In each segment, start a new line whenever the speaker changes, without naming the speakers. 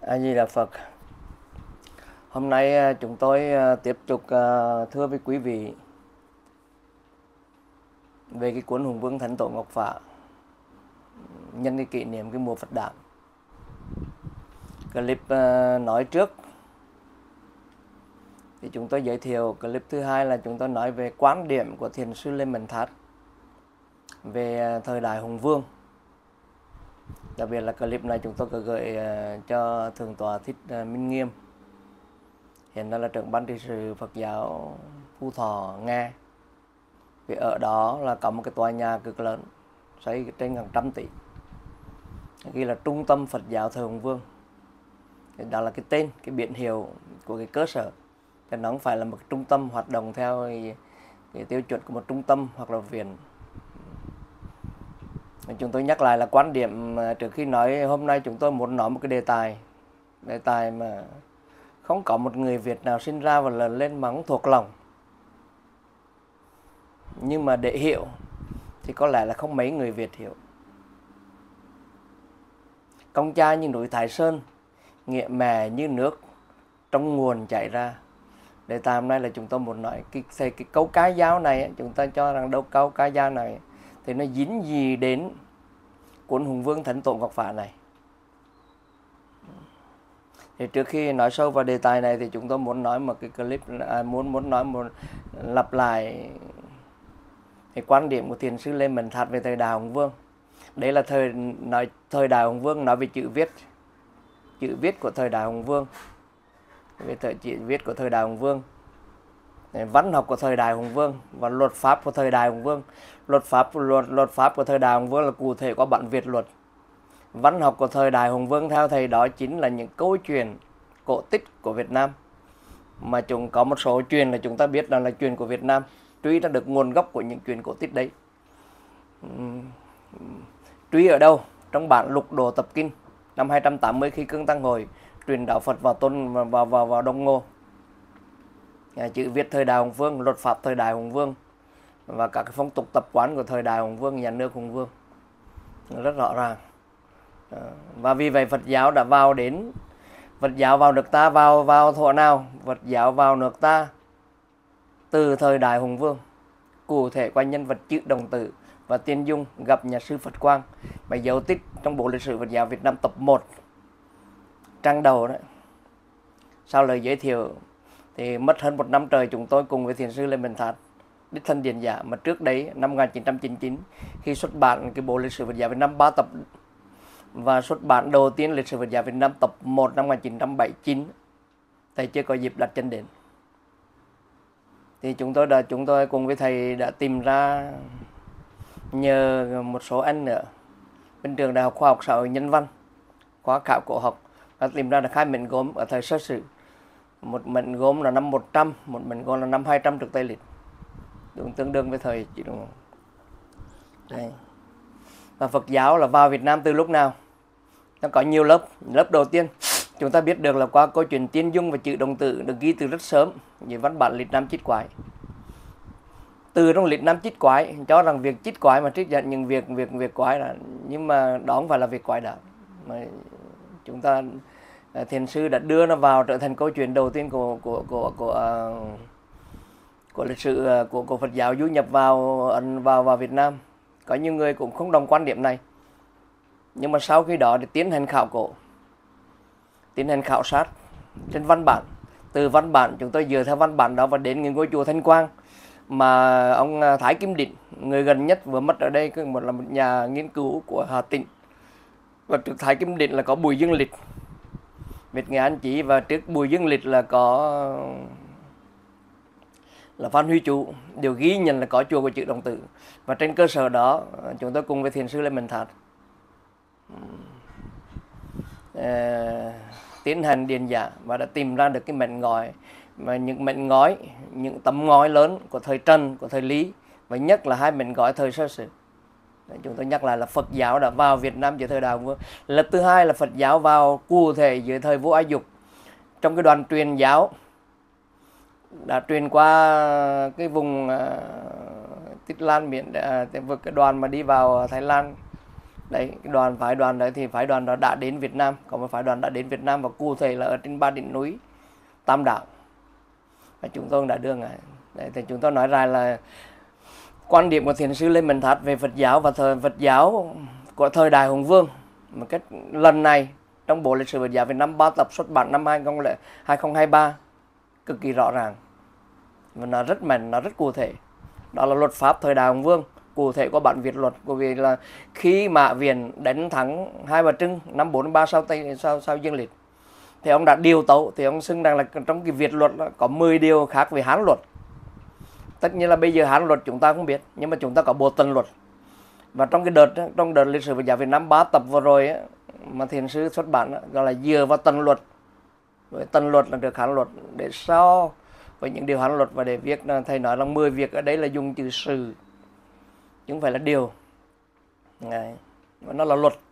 A Di Đà Phật. Hôm nay chúng tôi tiếp tục thưa với quý vị về cái cuốn Hùng Vương Thánh Tổ Ngọc Phạ nhân cái kỷ niệm cái mùa Phật Đản. Clip nói trước thì chúng tôi giới thiệu, clip thứ hai là chúng tôi nói về quan điểm của Thiền sư Lê Mạnh Thát về thời đại Hùng Vương. Đặc biệt là clip này chúng tôi có gửi cho Thượng tọa Thích Minh Nghiêm, hiện nay là trưởng ban trị sự Phật giáo Phú Thọ nghe. Vì ở đó là có một cái tòa nhà cực lớn xây trên hàng trăm tỷ, ghi là Trung tâm Phật giáo thời Hùng Vương. Đó là cái tên, cái biển hiệu của cái cơ sở. Thì nó không phải là một trung tâm hoạt động theo cái tiêu chuẩn của một trung tâm hoặc là viện. Chúng tôi nhắc lại là quan điểm trước khi nói. Hôm nay chúng tôi muốn nói một cái đề tài mà không có một người Việt nào sinh ra và lớn lên mà không thuộc lòng. Nhưng mà để hiểu thì có lẽ là không mấy người Việt hiểu. Công cha như núi Thái Sơn, nghĩa mẹ như nước trong nguồn chảy ra. Đề tài hôm nay là chúng tôi muốn nói cái câu cá dao này, chúng ta cho rằng đâu câu cá dao này thì nó dính gì đến cuốn Hùng Vương Thánh Tổ Ngọc Phạ này. Thì trước khi nói sâu vào đề tài này thì chúng tôi muốn nói một cái clip, muốn nói lặp lại cái quan điểm của Thiền sư Lê Mạnh Thát về thời đại Hùng Vương. Đấy là thời đại Hùng Vương, nói về chữ viết của thời đại Hùng Vương, về chữ viết của thời đại Hùng Vương, văn học của thời đại Hùng Vương và luật pháp của thời đại Hùng Vương. Luật pháp của thời đại Hùng Vương là cụ thể có bản Việt luật. Văn học của thời đại Hùng Vương theo thầy đó chính là những câu chuyện cổ tích của Việt Nam, mà chúng có một số chuyện là chúng ta biết là chuyện của Việt Nam, truy ra được nguồn gốc của những chuyện cổ tích đấy. Truy ở đâu? Trong bản Lục Đồ Tập Kinh năm 280 khi Cương Tăng Hội truyền đạo Phật vào Đông Ngô. Chữ viết thời đại Hùng Vương, luật pháp thời đại Hùng Vương và các cái phong tục tập quán của thời đại Hùng Vương, nhà nước Hùng Vương rất rõ ràng. Và vì vậy Phật giáo đã vào nước ta vào thuở nào? Phật giáo vào nước ta từ thời đại Hùng Vương, cụ thể qua nhân vật Chữ Đồng Tử và Tiên Dung gặp nhà sư Phật Quang. Và dấu tích trong bộ lịch sử Phật giáo Việt Nam tập 1 trang đầu đấy. Sau lời giới thiệu thì mất hơn một năm trời chúng tôi cùng với Thiền sư Lê Mạnh Thát đích thân điền giả, mà trước đấy năm 1999 khi xuất bản cái bộ lịch sử Phật giáo Việt Nam 3 tập và xuất bản đầu tiên lịch sử Phật giáo Việt Nam tập 1 năm 1979, thầy chưa có dịp đặt chân đến. Thì chúng tôi cùng với thầy đã tìm ra, nhờ một số anh nữa bên trường Đại học Khoa học Xã hội Nhân văn, khóa khảo cổ học, đã tìm ra được 2 mệnh gốm ở thời sơ sử. Một mệnh gốm là năm 100, một mệnh gốm là năm 200 trước Tây lịch, tương đương với thời Chỉ Đồng. Đây. Và Phật giáo là vào Việt Nam từ lúc nào? Nó có nhiều lớp. Lớp đầu tiên chúng ta biết được là qua câu chuyện Tiên Dung và Chữ Đồng Tử, được ghi từ rất sớm như văn bản Lịch Nam Chích Quái. Từ trong Lịch Nam Chích Quái cho rằng việc chích quái mà trích dẫn những việc quái là, nhưng mà đó không phải là việc quái đã. Mà chúng ta Thiền sư đã đưa nó vào trở thành câu chuyện đầu tiên của lịch sử của Phật giáo du nhập vào Việt Nam. Có nhiều người cũng không đồng quan điểm này, nhưng mà sau khi đó thì tiến hành khảo cổ, tiến hành khảo sát trên văn bản. Từ văn bản chúng tôi dựa theo văn bản đó và đến cái ngôi chùa Thanh Quang mà ông Thái Kim Định, người gần nhất vừa mất ở đây, là một nhà nghiên cứu của Hà Tĩnh. Và trước Thái Kim Định là có Bùi Dương Lịch, Việt Nghệ An Chí, và trước Bùi Dương Lịch là có Phan Huy Chủ, đều ghi nhận là có chùa của Chữ Đồng Tử. Và trên cơ sở đó chúng tôi cùng với Thiền sư Lê Mạnh Thát tiến hành điền giả và đã tìm ra được cái mệnh ngói, và những mệnh ngói, những tấm ngói lớn của thời Trần, của thời Lý, và nhất là 2 mệnh ngói thời sơ sử. Chúng tôi nhắc lại là Phật giáo đã vào Việt Nam dưới thời đại Hùng Vương. Lần thứ hai là Phật giáo vào cụ thể dưới thời vua Ai Dục, trong cái đoàn truyền giáo đã truyền qua cái vùng Tích Lan, cái đoàn mà đi vào Thái Lan Đấy, cái phái đoàn đấy thì phái đoàn đó đã đến Việt Nam, có một phái đoàn đã đến Việt Nam và cụ thể là ở trên 3 đỉnh núi Tam Đảo, và chúng tôi đã đưa ngài. Đấy, thì chúng tôi nói ra là quan điểm của thiền sư Lê Minh Thát về Phật giáo và Phật giáo của thời đại Hùng Vương một cách lần này trong bộ lịch sử Phật giáo Việt Nam 3 tập xuất bản năm 2023 cực kỳ rõ ràng và nó rất mạnh, nó rất cụ thể. Đó là luật pháp thời đại Hùng Vương, cụ thể có bản Việt luật. Bởi vì là khi Mã Viện đánh thắng Hai Bà Trưng năm 43 sau Dương Liệt thì ông đã điều tấu, thì ông xưng rằng là trong cái Việt luật có 10 điều khác với Hán luật. Tất nhiên là bây giờ Hán luật chúng ta không biết, nhưng mà chúng ta có bộ Tần luật. Và trong cái đợt lịch sử Phật giáo Việt Nam 3 tập vừa rồi ấy, mà thiền sư xuất bản gọi là dựa vào Tần luật. Với Tần luật là được Hán luật để so với những điều Hán luật, và để viết, thầy nói là 10 việc ở đấy là dùng chữ sự chứ không phải là điều. Đấy, nó là luật.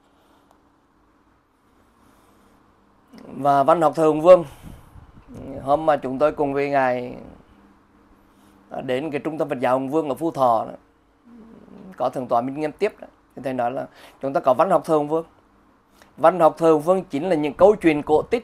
Và văn học thời Hùng Vương, hôm mà chúng tôi cùng với ngài đến cái trung tâm Phật giáo Hùng Vương ở Phú Thọ đó, có thượng tọa Minh Nghiêm tiếp đó, thì thầy nói là chúng ta có văn học thời Hùng Vương. Văn học thời Hùng Vương chính là những câu chuyện cổ tích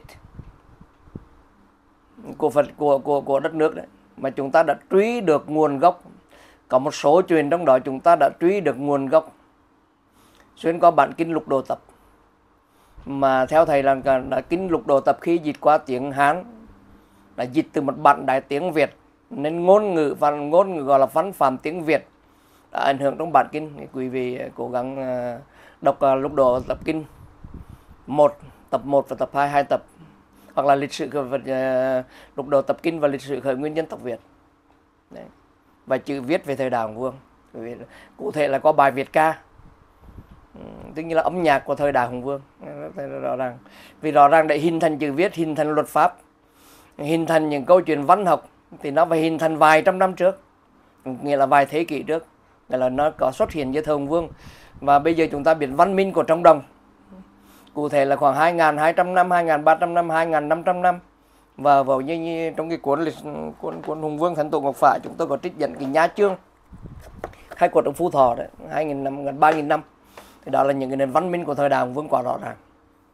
của Phật, của đất nước đấy, mà chúng ta đã truy được nguồn gốc. Có một số chuyện trong đó chúng ta đã truy được nguồn gốc xuyên qua bản kinh Lục Đồ Tập, mà theo thầy là kinh Lục Đồ Tập khi dịch qua tiếng Hán đã dịch từ một bản đại tiếng Việt, nên ngôn ngữ gọi là văn phạm tiếng Việt đã ảnh hưởng trong bản kinh. Quý vị cố gắng đọc Lục Đồ Tập kinh 1, tập 1 và tập 2, 2 tập, hoặc là lịch sử Lục Đồ Tập kinh và lịch sử khởi nguyên dân tộc Việt. Đấy. Và chữ viết về thời đại Hùng Vương, cụ thể là có bài Việt ca, tức như là âm nhạc của thời đại Hùng Vương, rất rõ ràng. Vì rõ ràng để hình thành chữ viết, hình thành luật pháp, hình thành những câu chuyện văn học thì nó phải hình thành vài trăm năm trước, nghĩa là vài thế kỷ trước, nghĩa là nó có xuất hiện dưới thời Hùng Vương. Và bây giờ chúng ta biết văn minh của Trống Đồng, cụ thể là khoảng 2.200 năm, 2.300 năm, 2.500 năm. Và vào như trong cái cuốn Hùng Vương Thánh Tổ Ngọc Phả, chúng tôi có trích dẫn cái Nha Chương khai quật ở Phú Thọ đấy, 2.000 năm, gần 3.000 năm. Thì đó là những cái nền văn minh của thời đại Hùng Vương quá rõ ràng.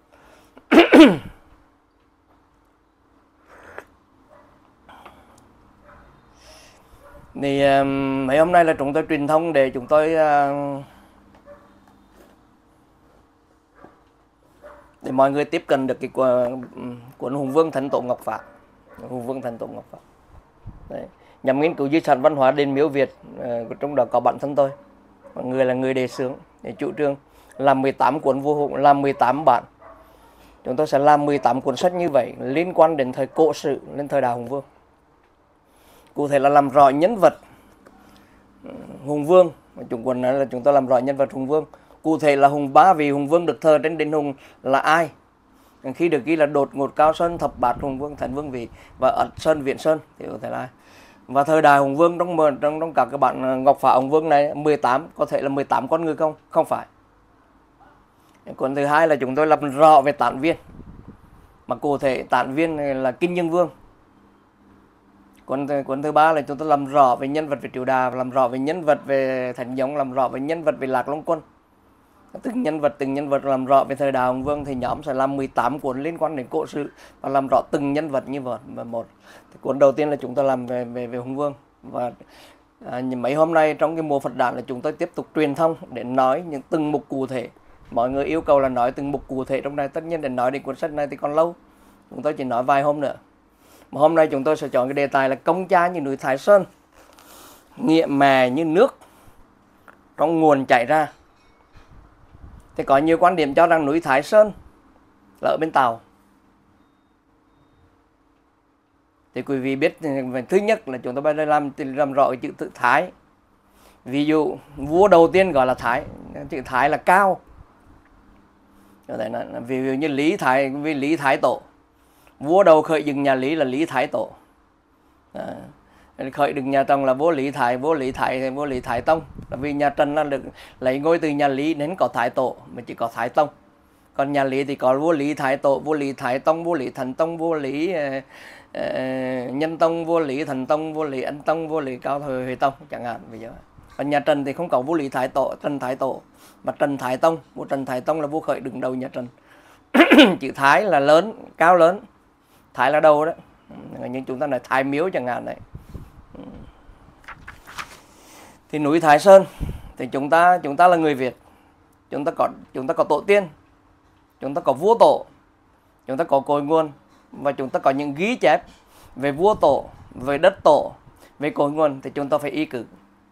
Thì mấy hôm nay là chúng tôi truyền thông để chúng tôi để mọi người tiếp cận được cái cuốn Hùng Vương Thánh Tổ Ngọc Phả, Hùng Vương Thánh Tổ Ngọc Phả. Đấy, nhằm nghiên cứu di sản văn hóa đền miếu Việt, trong đó có bản thân tôi, mọi người là người đề xướng để chủ trương làm 18 cuốn vua Hùng, làm 18 bản. Chúng tôi sẽ làm 18 cuốn sách như vậy liên quan đến thời cổ sử, lên thời đại Hùng Vương. Cụ thể là làm rõ nhân vật Hùng Vương, chúng quần là chúng tôi làm rõ nhân vật Hùng Vương. Cụ thể là ba vị Hùng Vương được thờ trên đền Hùng là ai? Khi được ghi là Đột Ngột, Cao Sơn, Thập Bát Hùng Vương, Thánh Vương Vị và Ẩn Sơn, Viễn Sơn thì có thể là ai? Và thời đại Hùng Vương trong các cái bản Ngọc Phả Hùng Vương này 18 có thể là 18 con người không? Không phải. Cuốn thứ hai là chúng tôi làm rõ về Tản Viên, mà cụ thể Tản Viên là Kinh Dương Vương. Cuốn thứ ba là chúng tôi làm rõ về nhân vật về Triều Đà, làm rõ về nhân vật về Thánh Giống, làm rõ về nhân vật về Lạc Long Quân. Từng nhân vật làm rõ về thời đại Hùng Vương thì nhóm sẽ làm 18 cuốn liên quan đến cổ sử và làm rõ từng nhân vật như vậy. Một cuốn đầu tiên là chúng tôi làm về Hùng Vương. Và mấy hôm nay trong cái mùa Phật đản là chúng tôi tiếp tục truyền thông để nói những từng mục cụ thể. Mọi người yêu cầu là nói từng mục cụ thể trong này. Tất nhiên để nói đến cuốn sách này thì còn lâu, chúng tôi chỉ nói vài hôm nữa. Mà hôm nay chúng tôi sẽ chọn cái đề tài là Công Cha như núi Thái Sơn, nghĩa mẹ như nước trong nguồn chảy ra. Thì có nhiều quan điểm cho rằng núi Thái Sơn là ở bên Tàu. Thì quý vị biết, thứ nhất là chúng ta bây giờ làm rõ chữ tự Thái. Ví dụ vua đầu tiên gọi là Thái, chữ Thái là cao. Ví dụ như Lý Thái Tổ, vua đầu khởi dựng nhà Lý là Lý Thái Tổ. Khởi dựng nhà Trần là vua Lý Thái Tông, là vì nhà Trần là được lấy ngôi từ nhà Lý nên có Thái Tổ mà chỉ có Thái Tông. Còn nhà Lý thì có vua Lý Thái Tổ, vua Lý Thái Tông, vua Lý Thần Tông, vua Lý Nhân Tông, vua Lý Thần Tông, vua Lý Ân Tông, vua Lý Cao Thời Huệ Tông chẳng hạn. Bây giờ Còn nhà Trần thì không có vua Lý Thái Tổ, Trần Thái Tổ, mà Trần Thái Tông. Vua Trần Thái Tông là vua khởi đứng đầu nhà Trần. Chữ Thái là lớn, cao lớn, Thái là đầu đó. Nhưng chúng ta nói Thái Miếu chẳng hạn đấy. Thì núi Thái Sơn thì chúng ta là người Việt, chúng ta có tổ tiên, chúng ta có vua tổ, chúng ta có cội nguồn, và chúng ta có những ghi chép về vua tổ, về đất tổ, về cội nguồn, thì chúng ta phải y cử.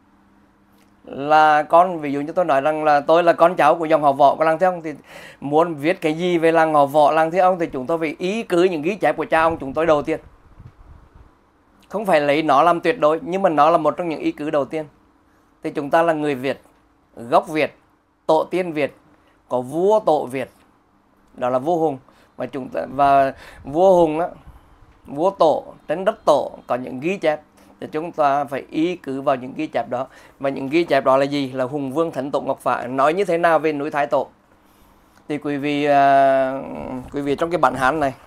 Là con, ví dụ như tôi nói rằng là tôi là con cháu của dòng họ Võ của làng Thế Ông, thì muốn viết cái gì về làng họ Võ, làng Thế Ông, thì chúng tôi phải ý cứ những ghi chép của cha ông chúng tôi đầu tiên. Không phải lấy nó làm tuyệt đối, nhưng mà nó là một trong những ý cứ đầu tiên. Thì chúng ta là người Việt, gốc Việt, tổ tiên Việt, có vua tổ Việt, đó là vua Hùng. Và vua Hùng á, vua tổ trên đất tổ có những ghi chép, thì chúng ta phải ý cứ vào những ghi chép đó. Và những ghi chép đó là gì? Là Hùng Vương Thánh Tổ Ngọc Phả nói như thế nào về núi Thái Tổ. Thì quý vị trong cái bản Hán này,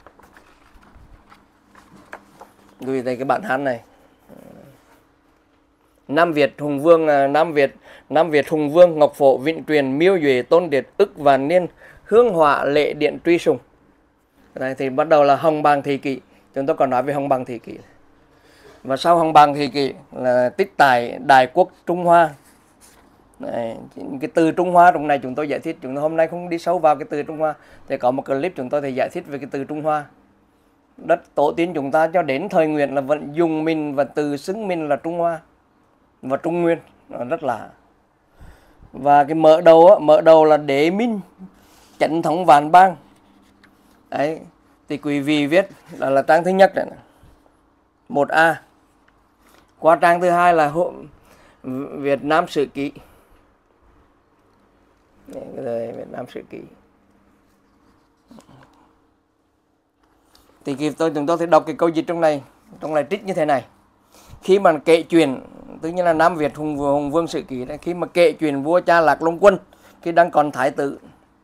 quý vị thấy cái bản Hán này, Nam Việt Hùng Vương Ngọc Phổ Vịnh Truyền Miêu Duệ Tôn Điệt Ức Vạn Niên Hương Hỏa Lệ Điện Truy Sùng. Đây thì bắt đầu là Hồng Bàng Thị Kỷ. Chúng tôi còn nói về Hồng Bàng Thị Kỷ. Và sau Hồng Bàng Thị Kỷ là tích tại Đại Quốc Trung Hoa. Đấy, cái từ Trung Hoa trong này chúng tôi giải thích, chúng tôi hôm nay không đi sâu vào cái từ Trung Hoa, thì có một clip chúng tôi thì giải thích về cái từ Trung Hoa. Đất tổ tiên chúng ta cho đến thời Nguyễn là vẫn dùng mình và từ xưng mình là Trung Hoa và Trung Nguyên, rất là. Và cái mở đầu là Đế Minh Chánh Thống Vạn Bang. Đấy, thì quý vị viết là trang thứ nhất này, 1A. Qua trang thứ hai là Việt Nam Sử Ký. Việt Nam Sử Ký. Thì chúng tôi sẽ đọc cái câu dịch trong này trích như thế này. Khi mà kể chuyện, tự nhiên là Nam Việt Hùng Vương Sử Ký đấy, khi mà kể chuyện vua cha Lạc Long Quân khi đang còn thái tử.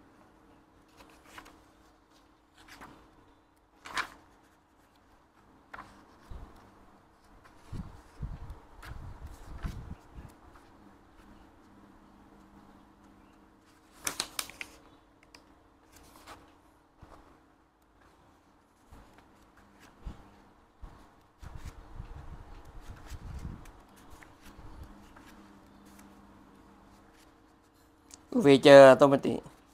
Quý vị chờ tôi một tí.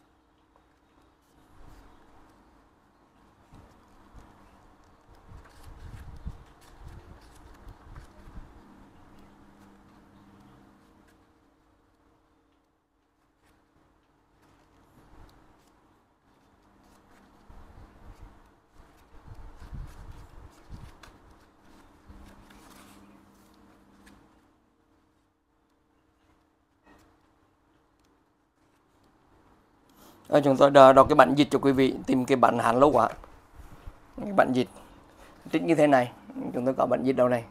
Chúng tôi đọc cái bản dịch cho quý vị, tìm cái bản Hán lâu quá. Cái bản dịch trích như thế này, chúng tôi có bản dịch đâu này.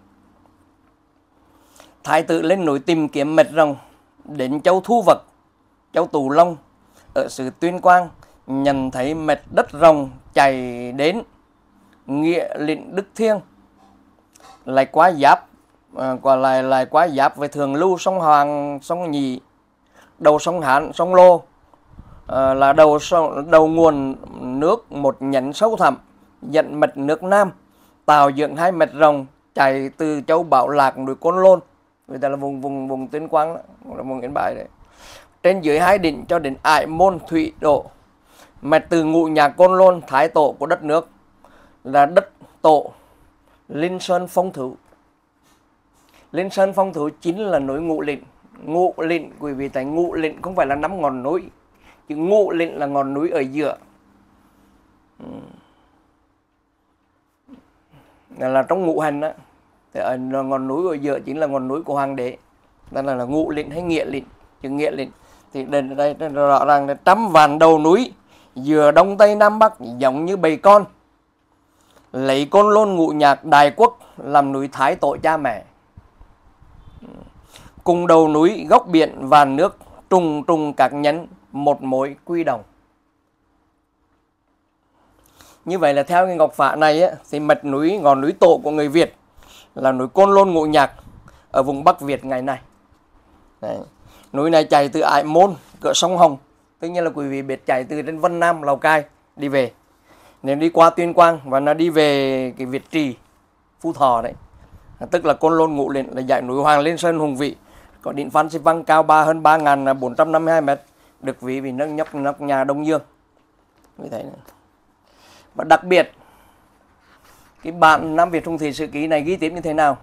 Thái tử lên núi tìm kiếm mật rồng, đến châu Thu Vật, châu Tù Long ở xứ Tuyên Quang, nhận thấy mật đất rồng chạy đến Nghĩa Lĩnh Đức Thiêng, lại quá giáp lại quá giáp với Thường Lưu, sông Hoàng, sông Nhị, đầu sông Hán, sông Lô, là đầu nguồn nước một nhánh sâu thẳm, dẫn mật nước Nam, tạo dựng hai mật rồng chạy từ châu Bảo Lạc núi Côn Lôn, người ta là vùng Tuyên Quang đó, là vùng Yên Bái đấy, trên dưới hai đỉnh cho đến Ải Môn Thủy Độ. Mật từ Ngũ Nhạc Côn Lôn, thái tổ của đất nước, là đất tổ Linh Sơn Phong Thú. Linh Sơn Phong Thú chính là núi Ngũ Lĩnh. Ngũ Lĩnh, quý vị thấy Ngũ Lĩnh không phải là 5 ngọn núi, chứ Ngũ Lĩnh là ngọn núi ở giữa. Là trong ngũ hành đó, thì ở ngọn núi ở giữa chính là ngọn núi của hoàng đế. Đó là Ngũ Lĩnh hay Nghĩa Lĩnh. Chứ Nghĩa Lĩnh thì đây rõ ràng là trăm vạn đầu núi giữa đông tây nam bắc giống như bầy con, lấy Côn Lôn Ngũ Nhạc Đại Quốc làm núi thái tổ cha mẹ. Cùng đầu núi góc biển vàn nước, trùng trùng các nhánh, một mối quy đồng. Như vậy là theo cái ngọc phả này á, thì mạch núi, ngọn núi tổ của người Việt là núi Côn Lôn Ngũ Nhạc ở vùng Bắc Việt ngày nay. Đấy. Núi này chạy từ Ải Môn, cửa sông Hồng. Tất nhiên là quý vị biết chạy từ trên Vân Nam, Lào Cai đi về. Nếu đi qua Tuyên Quang và nó đi về cái Việt Trì, Phú Thọ đấy. Tức là Côn Lôn, Ngũ Lĩnh là dãy núi Hoàng Liên Sơn hùng vĩ. Có đỉnh Phan Xi Păng cao hơn 3.452 m, được ví vì nóc nhà Đông Dương. Như thế này. Và đặc biệt cái bản Nam Việt Hùng Thủy Sử Ký này ghi tiếp như thế nào?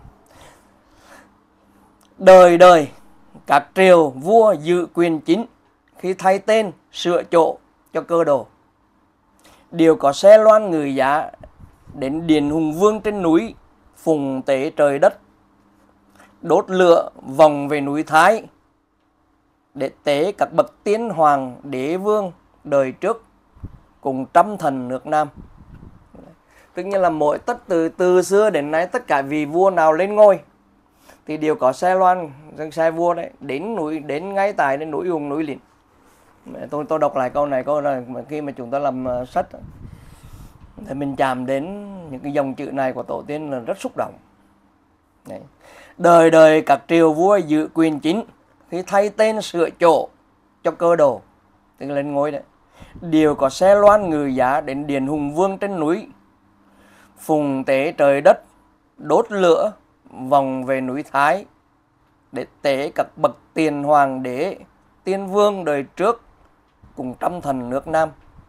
Đời đời các triều vua giữ quyền chính khi thay tên sửa chỗ cho cơ đồ, đều có xe loan ngự giá đến điện hùng vương trên núi, phùng tế trời đất, đốt lửa vòng về núi Thái để tế các bậc tiên hoàng đế vương đời trước cùng trăm thần nước Nam. Tức như là mỗi từ xưa đến nay tất cả vị vua nào lên ngôi thì đều có xe loan, xe vua đấy đến núi, đến ngay tại đến núi Hùng, núi Lĩnh. Tôi đọc lại câu này khi mà chúng ta làm sách thì mình chạm đến những cái dòng chữ này của tổ tiên là rất xúc động. Đấy. Đời đời các triều vua giữ quyền chính khi thay tên sửa chỗ cho cơ đồ, tức là lên ngôi đấy, đều có xe loan ngự giá đến điện hùng vương trên núi, phùng tế trời đất, đốt lửa vòng về núi Thái để tế các bậc tiền hoàng đế tiên vương đời trước cùng trăm thần nước Nam.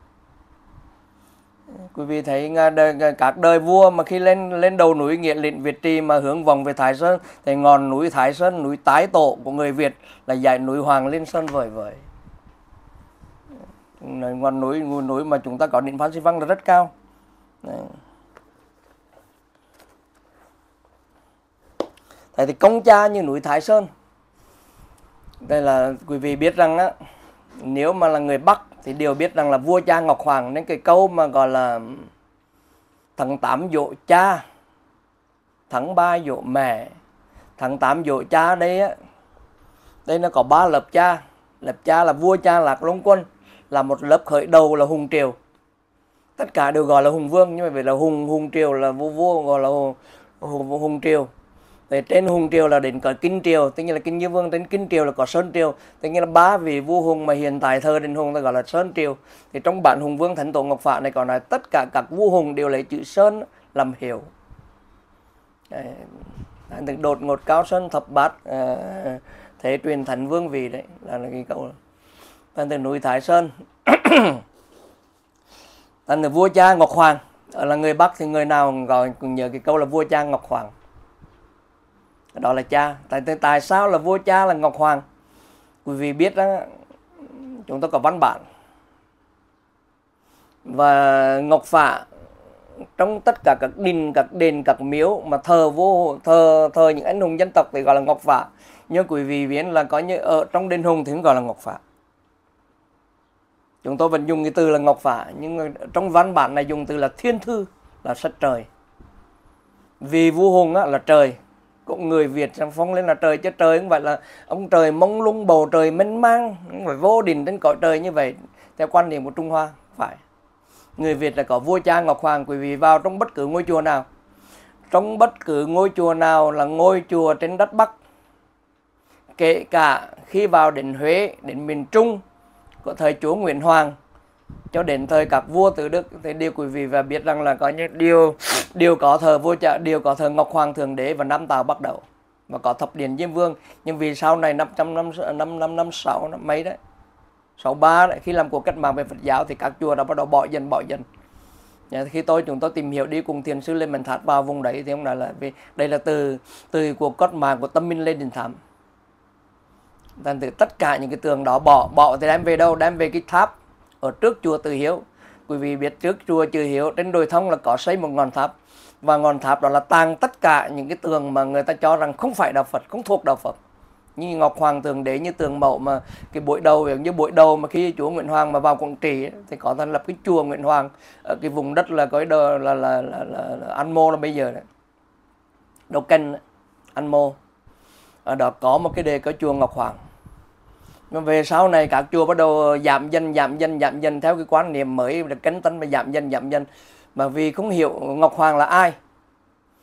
Quý vị thấy các đời vua mà khi lên đầu núi Nghĩa Lĩnh Việt Trì mà hướng vòng về Thái Sơn thì ngọn núi Thái Sơn, núi tái tổ của người Việt là dãy núi Hoàng Liên Sơn vời vời. Ngọn núi mà chúng ta có đỉnh Phan Xi Păng là rất cao. Đấy. Thế thì công cha như núi Thái Sơn. Đây là quý vị biết rằng á, nếu mà là người Bắc thì đều biết rằng là vua cha Ngọc Hoàng, nên cái câu mà gọi là tháng 8 dỗ cha, tháng 3 dỗ mẹ. Tháng 8 dỗ cha đây á, đây nó có 3 lớp cha. Lớp cha là vua cha Lạc Long Quân, là một lớp khởi đầu là Hùng Triều. Tất cả đều gọi là Hùng Vương, nhưng mà vì là Hùng Triều là vua gọi là Hùng Triều. Thì trên Hùng Triều là đến có Kinh Triều, tức là Kinh Như Vương, đến Kinh Triều là có Sơn Triều, tức là 3 vị vua Hùng mà hiện tại thờ đền Hùng ta gọi là Sơn Triều. Thì trong bản Hùng Vương Thánh Tổ Ngọc Phạ này còn nói tất cả các vua Hùng đều lấy chữ Sơn làm hiệu. Đột ngột cao sơn thập bát, thế truyền Thánh Vương vị đấy là cái câu. Thành từ núi Thái Sơn. Thành từ vua cha Ngọc Hoàng, là người Bắc thì người nào gọi cũng nhớ cái câu là vua cha Ngọc Hoàng. Đó là cha. Tại sao là vua cha là Ngọc Hoàng? Quý vị biết đó, chúng ta có văn bản. Và Ngọc Phạ trong tất cả các đình, các đền, các miếu mà thờ những anh hùng dân tộc thì gọi là Ngọc Phạ. Nhưng quý vị biết là có như ở trong đền Hùng thì cũng gọi là Ngọc Phạ. Chúng tôi vẫn dùng cái từ là Ngọc Phạ, nhưng trong văn bản này dùng từ là Thiên Thư, là sách trời. Vì vua Hùng là trời, cũng người Việt sang phong lên là trời, chứ trời không phải là ông trời mông lung bầu trời mênh mang, không phải vô định trên cõi trời như vậy theo quan điểm của Trung Hoa. Phải, người Việt là có vua cha Ngọc Hoàng. Quý vị vào trong bất cứ ngôi chùa nào, trong bất cứ ngôi chùa nào là ngôi chùa trên đất Bắc, kể cả khi vào đến Huế, đến miền Trung của thời chúa Nguyễn Hoàng cho đến thời các vua từ Đức, thì điều quý vị và biết rằng là có những điều có thờ vua cha, điều có thờ Ngọc Hoàng Thượng Đế và Nam Tào Bắc Đẩu, và có thập điện Diêm Vương. Nhưng vì sau này 556 năm mấy đấy, 63 đấy, khi làm cuộc cách mạng về Phật giáo thì các chùa đã bắt đầu bỏ dần. Khi chúng tôi tìm hiểu đi cùng thiền sư Lê Mạnh Thát vào vùng đấy thì ông nói là vì đây là từ cuộc cách mạng của Tâm Minh Lê Đình Thám. Thành từ tất cả những cái tường đó bỏ thì đem về đâu? Đem về cái tháp ở trước chùa Từ Hiếu. Quý vị biết trước chùa Từ Hiếu trên đồi thông là có xây một ngọn tháp, và ngọn tháp đó là tàng tất cả những cái tường mà người ta cho rằng không phải đạo Phật, không thuộc đạo Phật, như Ngọc Hoàng Thượng Đế, như tường Mẫu, mà cái buổi đầu mà khi chúa Nguyễn Hoàng mà vào Quảng Trị thì có thành lập cái chùa Nguyễn Hoàng ở cái vùng đất là cái đờ là An Mô là bây giờ đấy, Đầu Kênh An Mô. Ở đó có một cái đề có chùa Ngọc Hoàng. Nhưng về sau này các chùa bắt đầu giảm dần theo cái quan niệm mới, là cánh tân mà giảm dần. Mà vì không hiểu Ngọc Hoàng là ai.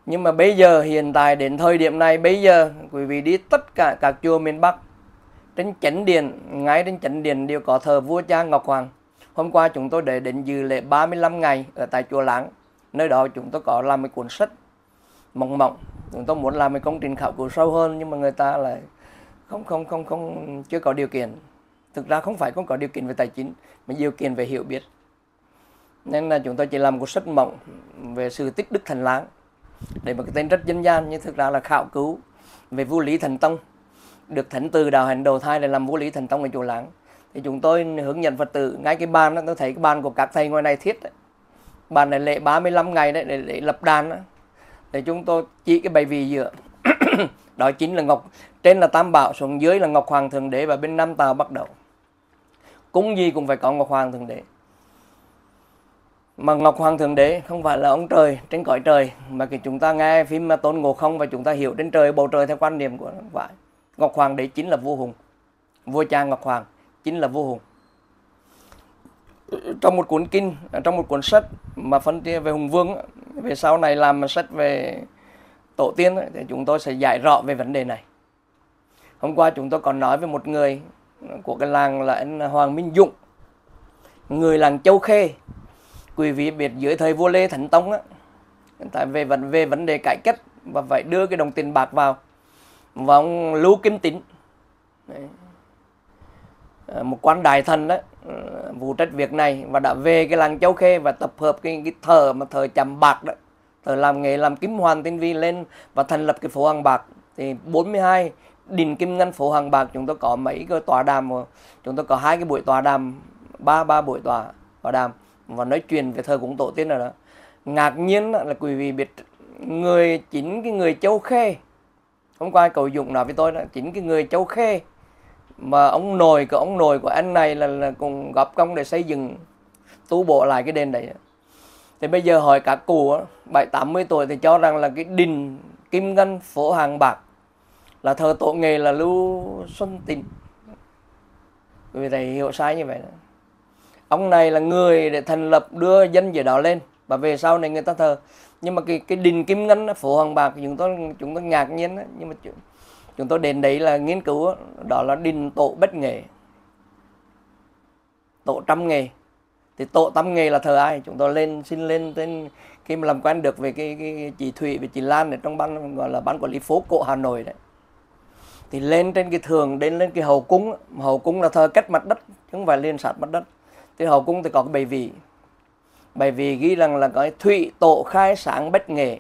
Nhưng mà bây giờ hiện tại đến thời điểm này, bây giờ quý vị đi tất cả các chùa miền Bắc, trên chánh điện, ngay trên chánh điện đều có thờ vua cha Ngọc Hoàng. Hôm qua chúng tôi để đến dự lễ 35 ngày ở tại chùa Láng. Nơi đó chúng tôi có làm một cuốn sách mỏng mỏng. Chúng tôi muốn làm một công trình khảo cứu sâu hơn, nhưng mà người ta lại không chưa có điều kiện. Thực ra không phải không có điều kiện về tài chính, mà điều kiện về hiểu biết. Nên là chúng tôi chỉ làm một cuốn sách mỏng về sự tích Đức Thần Láng. Để một cái tên rất dân gian, nhưng thực ra là khảo cứu về vua Lý Thần Tông, được thánh từ đạo hạnh đầu thai để làm vua Lý Thần Tông ở chùa Láng. Thì chúng tôi hướng dẫn Phật tử ngay cái bàn đó, tôi thấy cái bàn của các thầy ngoài này thiết đấy. Bàn này lễ 35 ngày đấy để lập đàn đó. Để chúng tôi chỉ cái bài vị giữa đó chính là ngọc, trên là Tam Bảo, xuống dưới là Ngọc Hoàng Thượng Đế, và bên Nam Tào bắt đầu cúng gì cũng phải có Ngọc Hoàng Thượng Đế. Mà Ngọc Hoàng Thượng Đế không phải là ông trời trên cõi trời, mà cái chúng ta nghe phim mà Tôn Ngộ Không và chúng ta hiểu trên trời bầu trời theo quan niệm của không phải. Ngọc Hoàng Đế chính là vua Hùng, vua cha Ngọc Hoàng chính là vua Hùng. Trong một cuốn kinh, trong một cuốn sách mà phân chia về Hùng Vương, về sau này làm sách về tổ tiên thì chúng tôi sẽ giải rõ về vấn đề này. Hôm qua chúng tôi còn nói với một người của cái làng là anh Hoàng Minh Dũng, người làng Châu Khê. Quý vị biết dưới thời vua Lê Thánh Tông á, tại về vấn đề cải cách và phải đưa cái đồng tiền bạc vào, và ông Lưu Kim Tín, một quan đại thần đó, vụ trách việc này, và đã về cái làng Châu Khê và tập hợp cái thờ mà thờ chạm bạc đó, thờ làm nghề làm kim hoàn tinh vi lên và thành lập cái phố Hàng Bạc. Thì 42 đình kim ngân phố Hàng Bạc chúng tôi có mấy cái tòa đàm, chúng tôi có 2 cái buổi tòa đàm, ba buổi tòa đàm và nói chuyện về thờ cúng tổ tiên rồi đó. Ngạc nhiên là quý vị biết chính cái người Châu Khê, hôm qua cậu Dũng nói với tôi đó, chính cái người Châu Khê mà ông nội của anh này là cùng góp công để xây dựng tu bổ lại cái đền đấy. Thì bây giờ hỏi các cụ 70-80 tuổi thì cho rằng là cái đình kim ngân phố Hàng Bạc là thờ tổ nghề là Lưu Xuân Tín. Vì thầy hiểu sai như vậy đó. Ông này là người để thành lập đưa dân dưới đó lên, và về sau này người ta thờ. Nhưng mà cái đình kim ngân phố Hàng Bạc chúng tôi ngạc nhiên đó. Nhưng mà chúng tôi đến đấy là nghiên cứu đó là đình tổ Bách Nghệ, tổ Trăm Nghề. Thì tổ Trăm Nghề là thờ ai? Chúng tôi xin lên tên khi mà làm quen được về cái chị Thủy và chị Lan ở trong ban gọi là ban quản lý phố cổ Hà Nội đấy. Thì lên trên cái thường lên cái hậu cung là thờ cách mặt đất chứ không phải lên sát mặt đất. Thì hậu cung thì có cái bài vị ghi rằng là cái Thủy tổ khai sáng Bách Nghệ,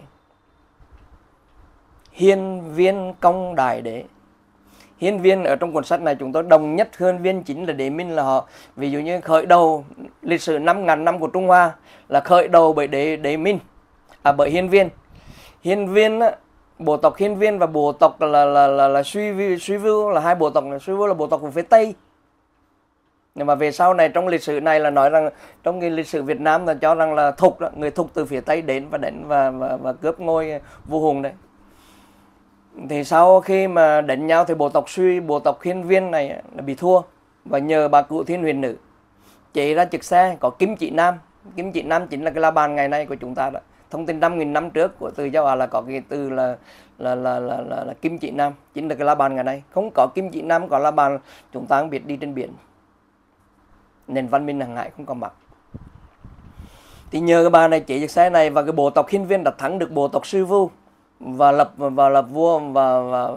hiên viên công đại đế. Hiên viên ở trong cuốn sách này chúng tôi đồng nhất hiên viên chính là Đế Minh, là họ ví dụ như khởi đầu lịch sử 5.000 năm của Trung Hoa là khởi đầu bởi Đế Minh, bởi Hiên Viên. Hiên Viên á, bộ tộc Hiên Viên và bộ tộc là Suy Vưu là hai bộ tộc. Suy Vưu là bộ tộc của phía Tây. Nhưng mà về sau này trong lịch sử này là nói rằng trong cái lịch sử Việt Nam là cho rằng là Thục đó, người Thục từ phía Tây đến và cướp ngôi vua Hùng đấy. Thì sau khi mà đánh nhau thì bộ tộc Hiên Viên này là bị thua, và nhờ bà cụ Thiên Huyền Nữ chế ra chiếc xe có kim chỉ nam. Kim chỉ nam chính là cái la bàn ngày nay của chúng ta đó. Thông tin 5.000 năm trước của từ Giao Ả là có cái từ là kim chỉ nam, chính là cái la bàn ngày nay. Không có kim chỉ nam, có la bàn chúng ta không biết đi trên biển, nền văn minh hàng hải không còn mặt. Thì nhờ cái bà này chế chiếc xe này, và cái bộ tộc Hiên Viên đã thắng được bộ tộc Sư Vưu và lập vua, và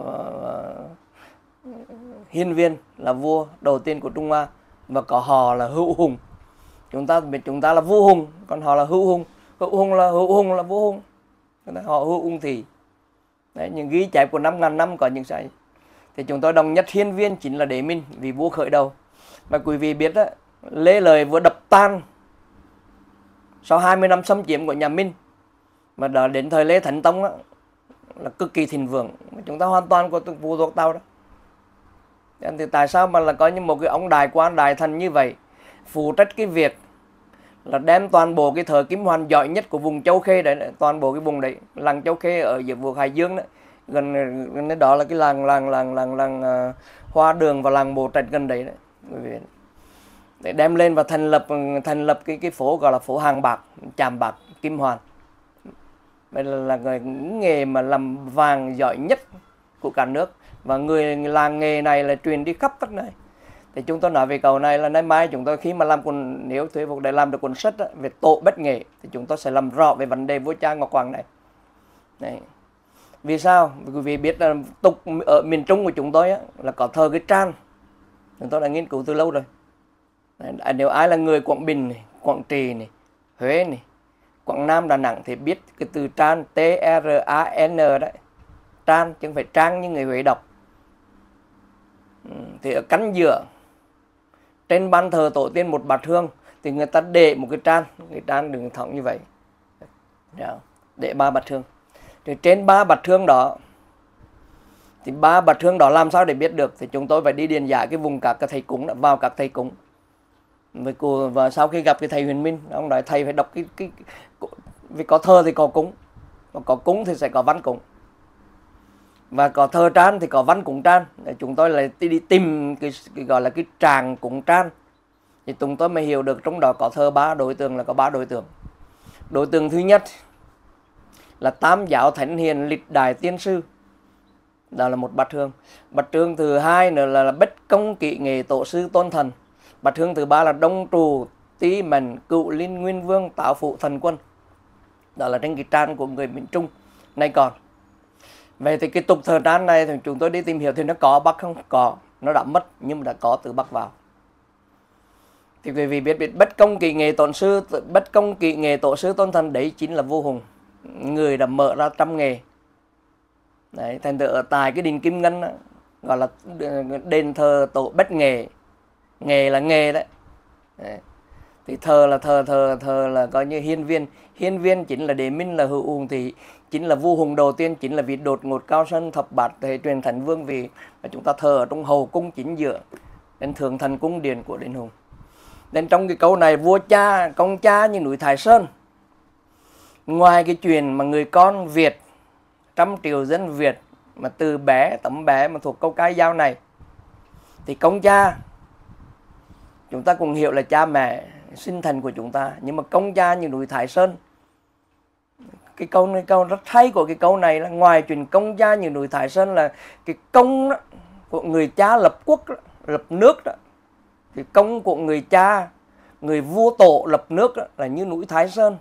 Hiên Viên là vua đầu tiên của Trung Hoa, và có họ là Hữu Hùng. Chúng ta là vua Hùng, còn họ là Hữu Hùng. Hữu Hùng là vua Hùng, họ Hữu Hùng thì đấy, những ghi chép của 5.000 năm có những sai. Thì chúng tôi đồng nhất Hiên Viên chính là Đế Minh, vì vua khởi đầu. Mà quý vị biết đó, Lê Lợi vừa đập tan sau 20 năm xâm chiếm của nhà Minh, mà đã đến thời Lê Thánh Tông đó, là cực kỳ thịnh vượng. Chúng ta hoàn toàn có phụ thuộc Tàu đó. Thì tại sao mà là có như một cái ông đại quan đại thần như vậy phụ trách cái việc là đem toàn bộ cái thờ kim hoàn giỏi nhất của vùng Châu Khê đấy, toàn bộ cái vùng đấy, làng Châu Khê ở giữa vùng Hải Dương đấy, gần đó là cái làng Hoa Đường và làng Bồ Trạch gần đấy đấy, để đem lên và thành lập cái phố gọi là phố Hàng Bạc, Chạm Bạc, Kim Hoàn. Vậy là người nghề mà làm vàng giỏi nhất của cả nước, và người làng nghề này là truyền đi khắp tất này. Thì chúng tôi nói về cầu này là nay mai chúng tôi khi mà làm nếu Thúy Phục để làm được cuốn sách về tổ bách nghệ thì chúng tôi sẽ làm rõ về vấn đề vua cha Ngọc Hoàng này. Đấy. Vì sao? Vì biết là tục ở miền Trung của chúng tôi là có thờ cái Tran, chúng tôi đã nghiên cứu từ lâu rồi. Đấy. Nếu ai là người Quảng Bình này, Quảng Trị này, Huế này, Quảng Nam, Đà Nẵng thì biết cái từ Tran, T-R-A-N đấy, Tran chứ không phải Trang như người Huế đọc. Thì ở cánh giữa trên ban thờ tổ tiên một bát hương thì người ta để một cái Tran đường thẳng như vậy, để 3 bát hương. Thì trên 3 bát hương đó thì 3 bát hương đó làm sao để biết được, thì chúng tôi phải đi điền giải cái vùng các thầy cúng đã vào các thầy cúng. Và sau khi gặp cái thầy Huyền Minh, ông nói thầy phải đọc cái vì có thơ thì có cúng, và có cúng thì sẽ có văn cúng, và có thơ Tran thì có văn cúng Tran. Chúng tôi lại đi tìm cái gọi là cái tràng cúng Tran, thì chúng tôi mới hiểu được trong đó có thơ 3 đối tượng, là có 3 đối tượng. Đối tượng thứ nhất là Tam Giáo Thánh Hiền Lịch Đại Tiên Sư, đó là một bát hương. Bát hương thứ hai nữa là Bách Công Kỹ Nghệ Tổ Sư Tôn Thần. Bát hương thứ ba là Đông Trù Tí Mệnh Cựu Linh Nguyên Vương Táo Phụ Thần Quân, đó là trên cái Tran của người miền Trung nay còn. Vậy thì cái tục thờ Tran này thì chúng tôi đi tìm hiểu thì nó có Bắc không? Có, nó đã mất nhưng mà đã có từ Bắc vào. Thì quý vị biết Bách Công Kỹ Nghệ Tổ Sư Tôn Thần đấy chính là vua Hùng, người đã mở ra trăm nghề. Đấy, thành tựu ở tại cái đình Kim Ngân đó, gọi là đền thờ tổ Bách Nghệ, nghề là nghề đấy. Đấy. Thì thờ là coi như hiên viên chính là Đế Minh, là Hữu Hùng, thì chính là vua Hùng đầu tiên, chính là vị đột ngột cao sơn thập bát thể truyền thành vương vị, và chúng ta thờ ở trong hầu cung chính giữa đến thượng thành cung điện của Đền Hùng. Nên trong cái câu này vua cha công cha như núi Thái Sơn, ngoài cái chuyện mà người con Việt, 100 triệu dân Việt mà từ bé tấm bé mà thuộc câu Cái Dao này, thì công cha chúng ta cũng hiểu là cha mẹ sinh thành của chúng ta, nhưng mà công cha như núi Thái Sơn, cái câu này câu rất hay của cái câu này là ngoài chuyện công cha như núi Thái Sơn là cái công đó, của người cha lập quốc đó, lập nước đó, thì công của người cha, người vua tổ lập nước đó, là như núi Thái Sơn.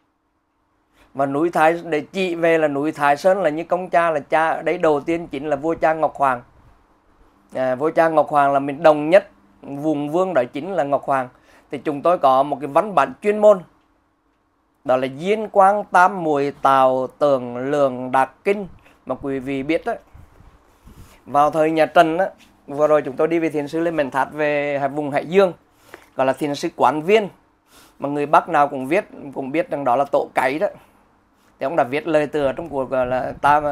Và núi Thái để chỉ về là núi Thái Sơn là như công cha, là cha ở đấy đầu tiên chính là vua cha Ngọc Hoàng. Vua cha Ngọc Hoàng là mình đồng nhất vùng vương đó chính là Ngọc Hoàng. Thì chúng tôi có một cái văn bản chuyên môn, đó là Diên Quang Tam Muội Tào Tường Lường Đạt Kinh, mà quý vị biết đó, vào thời nhà Trần đó, vừa rồi chúng tôi đi với thiền sư Lê Mệnh Thát về vùng Hải Dương, gọi là thiền sư Quán Viên, mà người Bắc nào cũng biết rằng đó là tổ cấy đó. Thì ông đã viết lời tựa trong cuộc gọi là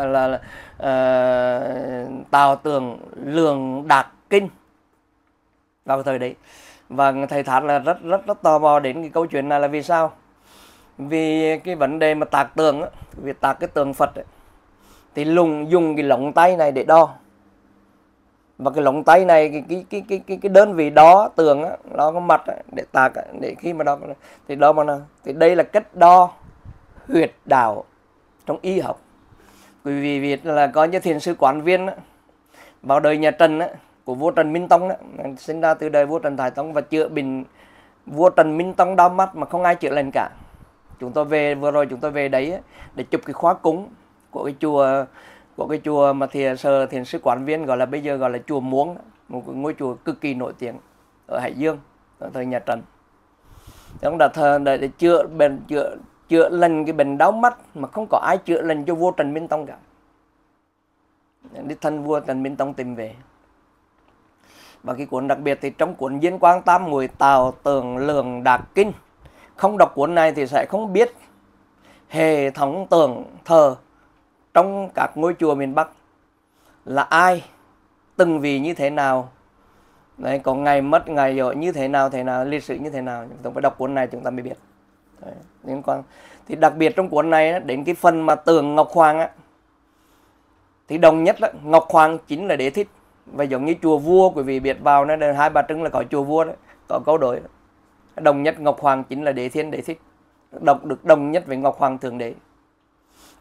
Tào Tường Lường Đạt Kinh vào thời đấy. Và thầy Thát là rất tò mò đến cái câu chuyện này là vì sao? Vì cái vấn đề mà tạc tường á, việc tạc cái tường Phật ấy, thì dùng cái lồng tay này để đo. Và cái lồng tay này cái đơn vị đo tường á, nó có mặt á, để tạc á, để khi mà đo thì đo mà thì đây là cách đo huyệt đạo trong y học. Quý vị biết là có như thiền sư Quán Viên á, vào đời nhà Trần á, của vua Trần Minh Tông đó, sinh ra từ đời vua Trần Thái Tông và chữa bệnh vua Trần Minh Tông đau mắt mà không ai chữa lành cả. Vừa rồi chúng tôi về đấy á, để chụp cái khóa cúng của cái chùa mà thiền sư Quán Viên, gọi là bây giờ gọi là chùa Muống, một ngôi chùa cực kỳ nổi tiếng ở Hải Dương ở thời nhà Trần. Thì ông đã thờ để chữa lành cái bệnh đau mắt mà không có ai chữa lành cho vua Trần Minh Tông cả. Đích thân vua Trần Minh Tông tìm về. Và cái cuốn đặc biệt thì trong cuốn Diên Quang Tam Muội Tào Tường Lường Đạt Kinh, không đọc cuốn này thì sẽ không biết hệ thống tượng thờ trong các ngôi chùa miền Bắc là ai, từng vị như thế nào, đấy, có ngày mất ngày rồi như thế nào, lịch sử như thế nào. Chúng ta phải đọc cuốn này chúng ta mới biết. Đấy, liên quan. Thì đặc biệt trong cuốn này đến cái phần mà tượng Ngọc Hoàng á, thì đồng nhất là Ngọc Hoàng chính là Đế Thích. Và giống như chùa vua, quý vị biết vào nó Hai Bà Trưng là có chùa vua đấy, có câu đối đó. Đồng nhất Ngọc Hoàng chính là Đế Thiên Đế Thích, được đồng nhất với Ngọc Hoàng Thượng Đế.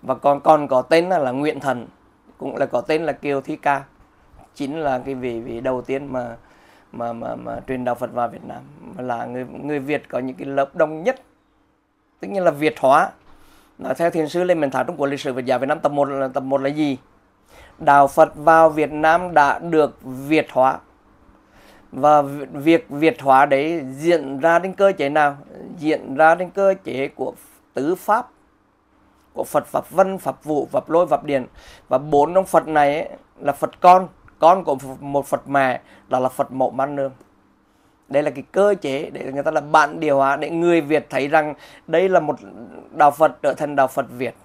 Và còn có tên là Nguyễn Thần, cũng là có tên là Kiều Thi Ca, chính là cái vị đầu tiên mà truyền đạo Phật vào Việt Nam, là người Việt có những cái lớp đông nhất, tức như là Việt hóa. Nói theo Thiền sư Lê Mạnh Thảo trong cuốn Lịch sử Phật giáo Việt Nam tập 1 là gì? Đạo Phật vào Việt Nam đã được Việt hóa. Và việc Việt hóa đấy diễn ra trên cơ chế nào? Diễn ra trên cơ chế của tứ pháp, của Phật, Pháp Vân, Pháp Vũ, Pháp Lôi, Pháp Điển. Và 4 ông Phật này ấy, là Phật con của một Phật mẹ, đó là Phật Mẫu Man Nương. Đây là cái cơ chế để người ta là bản điều hóa, để người Việt thấy rằng đây là một đạo Phật trở thành đạo Phật Việt.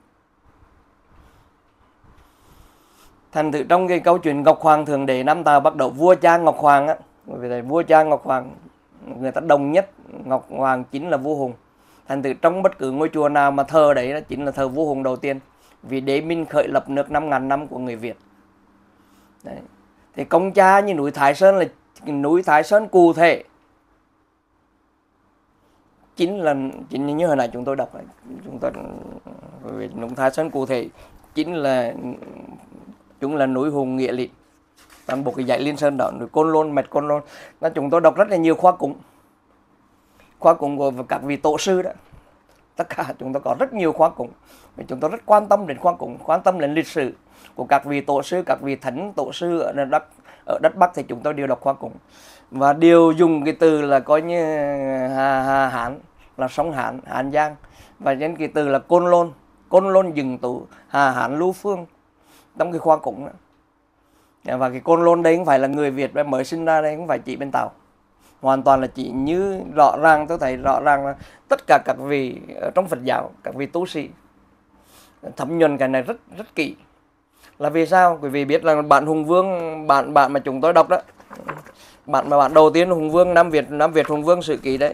Thành thử trong cái câu chuyện Ngọc Hoàng Thượng Đế Nam Tào bắt đầu, vua cha Ngọc Hoàng á, bởi vì vua cha Ngọc Hoàng người ta đồng nhất Ngọc Hoàng chính là vua Hùng. Thành thử trong bất cứ ngôi chùa nào mà thờ đấy đó chính là thờ vua Hùng đầu tiên, vì Đế Minh khởi lập nước 5.000 năm của người Việt. Đấy. Thì công cha như núi Thái Sơn là núi Thái Sơn cụ thể, chính như hồi nãy chúng tôi đọc này, núi Thái Sơn cụ thể chính là núi Hùng Nghĩa Lĩnh, toàn bộ cái dãy Liên Sơn đó, núi Côn Lôn, mạch Côn Lôn. Nên chúng tôi đọc rất là nhiều khóa cúng của các vị tổ sư đó, tất cả chúng tôi có rất nhiều khóa cúng, vì chúng tôi rất quan tâm đến khóa cúng, quan tâm đến lịch sử của các vị tổ sư, các vị thánh tổ sư ở đất Bắc, thì chúng tôi đều đọc khóa cúng và đều dùng cái từ là coi như Hán là sông Hán Giang, và đến cái từ là Côn Lôn Dừng Tú, Hán Lưu Phương trong cái khóa cúng đó. Và cái Côn Lôn đấy không phải là người Việt mới sinh ra, đây không phải chỉ bên Tàu, hoàn toàn là chỉ như rõ ràng. Tôi thấy rõ ràng là tất cả các vị ở trong Phật giáo, các vị tu sĩ thẩm nhuần cái này rất rất kỹ. Là vì sao? Quý vị biết là bản Hùng Vương, bản mà chúng tôi đọc đó, bản đầu tiên Hùng Vương, Nam Việt Hùng Vương Sử Ký đấy.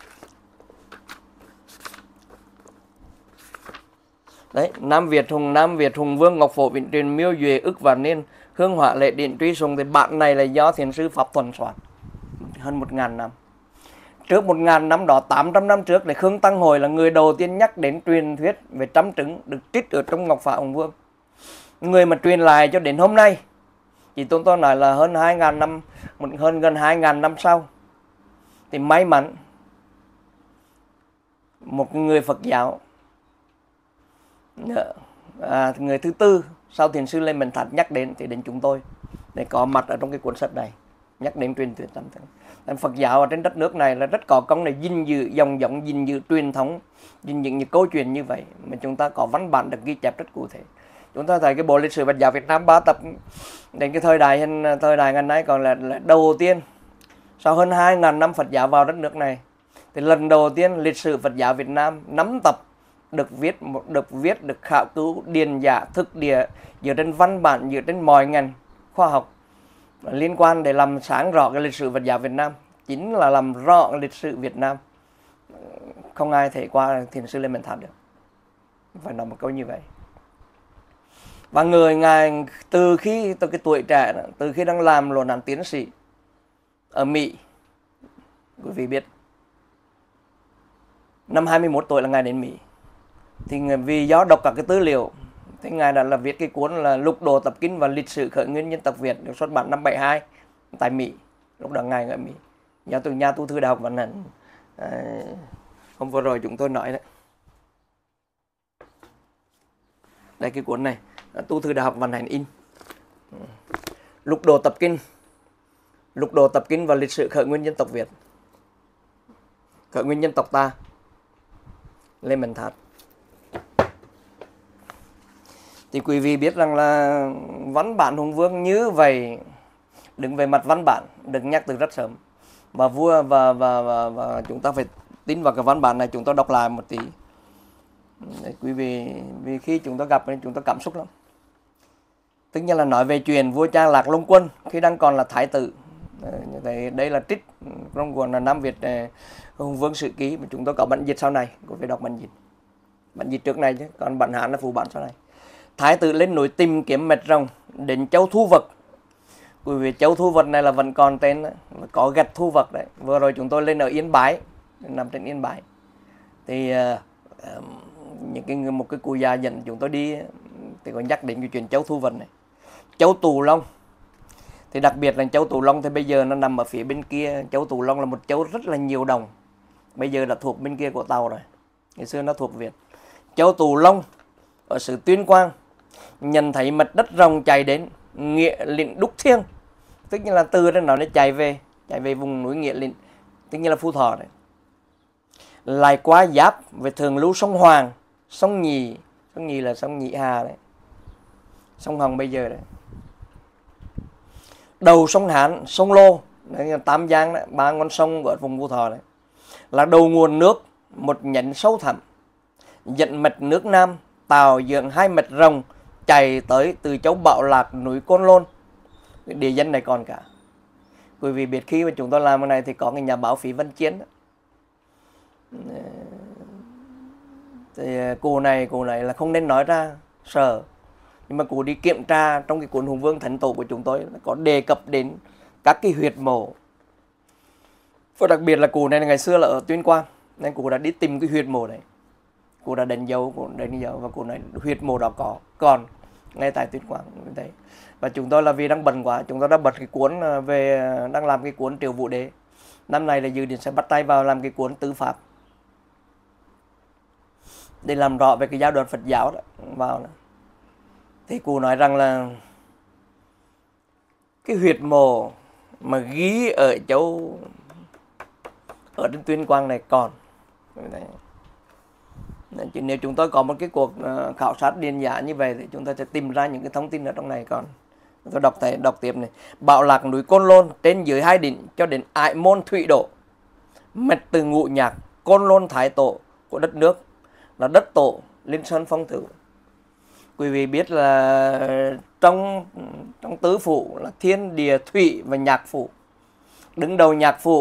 Đấy, Nam Việt Hùng Vương Ngọc Phổ Vĩnh Truyền Miêu Duệ Ức Vạn Niên Hương Hỏa Lệ Điện Truy Sùng. Thì bản này là do Thiền sư Pháp Thuần soạn hơn 1.000 năm. Trước 1.000 năm đó, 800 năm trước, để Khương Tăng Hồi là người đầu tiên nhắc đến truyền thuyết về trăm trứng được trích ở trong Ngọc Phả Hùng Vương. Người mà truyền lại cho đến hôm nay, chỉ tôi nói là hơn 2.000 năm, hơn gần 2.000 năm sau, thì may mắn một người Phật giáo, người thứ tư sau Thiền sư Lê Mạnh Thạch nhắc đến thì đến chúng tôi, để có mặt ở trong cái cuốn sách này, nhắc đến truyền thuyết trăm trứng. Nên Phật giáo ở trên đất nước này là rất có công để gìn giữ dòng giống, gìn giữ truyền thống, gìn giữ những câu chuyện như vậy mà chúng ta có văn bản được ghi chép rất cụ thể. Chúng ta thấy cái bộ Lịch sử Phật giáo Việt Nam 3 tập đến cái thời đại ngày nay còn là đầu tiên sau hơn 2.000 năm Phật giáo vào đất nước này, thì lần đầu tiên lịch sử Phật giáo Việt Nam 5 tập được viết, được khảo cứu điền giả thực địa dựa trên văn bản, dựa trên mọi ngành khoa học liên quan để làm sáng rõ cái lịch sử Phật giáo Việt Nam, chính là làm rõ lịch sử Việt Nam. Không ai thể qua Thiền sư Lê Mạnh Thạch được, phải nói một câu như vậy. Và ngài từ cái tuổi trẻ, từ khi đang làm luận án tiến sĩ ở Mỹ, quý vị biết năm 21 tuổi là ngài đến Mỹ. Thì vì do đọc các cái tư liệu, thì ngài đã là viết cái cuốn là Lục Đồ Tập Kinh và Lịch sử Khởi Nguyên Dân tộc Việt, được xuất bản năm 72 tại Mỹ. Lúc đó ngài ở Mỹ, nhà tu thư Đại học Văn Hạnh. Hôm vừa rồi chúng tôi nói đấy, đây cái cuốn này tu thư Đại học Văn Hạnh in, Lục Đồ Tập Kinh và Lịch sử Khởi Nguyên Dân tộc Việt, khởi nguyên dân tộc ta, Lê Mạnh Thạch. Thì quý vị biết rằng là văn bản Hùng Vương như vậy, đứng về mặt văn bản được nhắc từ rất sớm, và vua và chúng ta phải tin vào cái văn bản này. Chúng ta đọc lại một tí để quý vị, vì khi chúng ta gặp chúng ta cảm xúc lắm. Tất nhiên là nói về chuyện vua cha Lạc Long Quân khi đang còn là thái tử. Đây là trích trong cuốn là Nam Việt Hùng Vương Sử Ký, mà chúng tôi có bản dịch sau này, quý vị đọc bản dịch trước này chứ, còn bản Hán là phụ bản sau này. Thái tử lên núi tìm kiếm mệt rồng đến Châu Thu Vật. Quý vị, Châu Thu Vật này là vẫn còn tên đó, có gạch thu vật đấy. Vừa rồi chúng tôi lên ở Yên Bái, nằm trên Yên Bái. Thì một cái cụ già dẫn chúng tôi đi thì có nhắc đến cái chuyện châu Thu Vận này. Châu Tù Long thì đặc biệt là châu Tù Long thì bây giờ nó nằm ở phía bên kia. Châu Tù Long là một châu rất là nhiều đồng, bây giờ đã thuộc bên kia của Tàu rồi, ngày xưa nó thuộc Việt. Châu Tù Long ở xứ Tuyên Quang nhận thấy mặt đất rồng chạy đến Nghĩa Lĩnh Đúc Thiêng, tức như là từ đó nó chạy về vùng núi Nghĩa Lĩnh, tức như là Phú Thọ đấy, lại qua giáp về thường lưu sông Hoàng, sông Nhì là sông Nhị Hà đấy, sông Hồng bây giờ đấy, đầu sông Hán, sông Lô, đấy là Tam Giang đấy, 3 con sông ở vùng Phú Thọ đấy, là đầu nguồn nước một nhánh sâu thẳm, dẫn mạch nước Nam tạo dựng 2 mạch rồng chạy tới từ châu Bảo Lạc, núi Côn Lôn. Địa danh này còn cả. Quý vị biết khi mà chúng tôi làm cái này thì có cái nhà báo Phí Văn Chiến đó. Thì cụ này là không nên nói ra sợ, nhưng mà cụ đi kiểm tra trong cái cuốn Hùng Vương Thánh Tổ của chúng tôi có đề cập đến các cái huyệt mộ. Và đặc biệt là cụ này ngày xưa là ở Tuyên Quang nên cụ đã đi tìm cái huyệt mộ này, cụ đã đánh dấu và cụ này huyệt mộ đó còn ngay tại Tuyên Quang đấy. Và chúng tôi là vì đang bận quá, chúng tôi đã bật cái cuốn đang làm cái cuốn Triệu Vũ Đế. Năm nay là dự định sẽ bắt tay vào làm cái cuốn Tư Pháp để làm rõ về cái giáo đoàn Phật giáo đó vào đó. Thì cụ nói rằng là cái huyệt mộ mà ghi ở châu ở trên Tuyên Quang này còn đấy. Chứ nếu chúng tôi có một cái cuộc khảo sát điền giả như vậy thì chúng ta sẽ tìm ra những cái thông tin ở trong này còn. Tôi đọc tiếp này. Bảo Lạc, núi Côn Lôn trên dưới 2 đỉnh cho đến Ải Môn Thủy Độ, mạch từ Ngũ Nhạc, Côn Lôn Thái Tổ của đất nước, là đất tổ Liên Sơn Phong Thử. Quý vị biết là trong tứ phủ là thiên, địa, thủy và nhạc phủ. Đứng đầu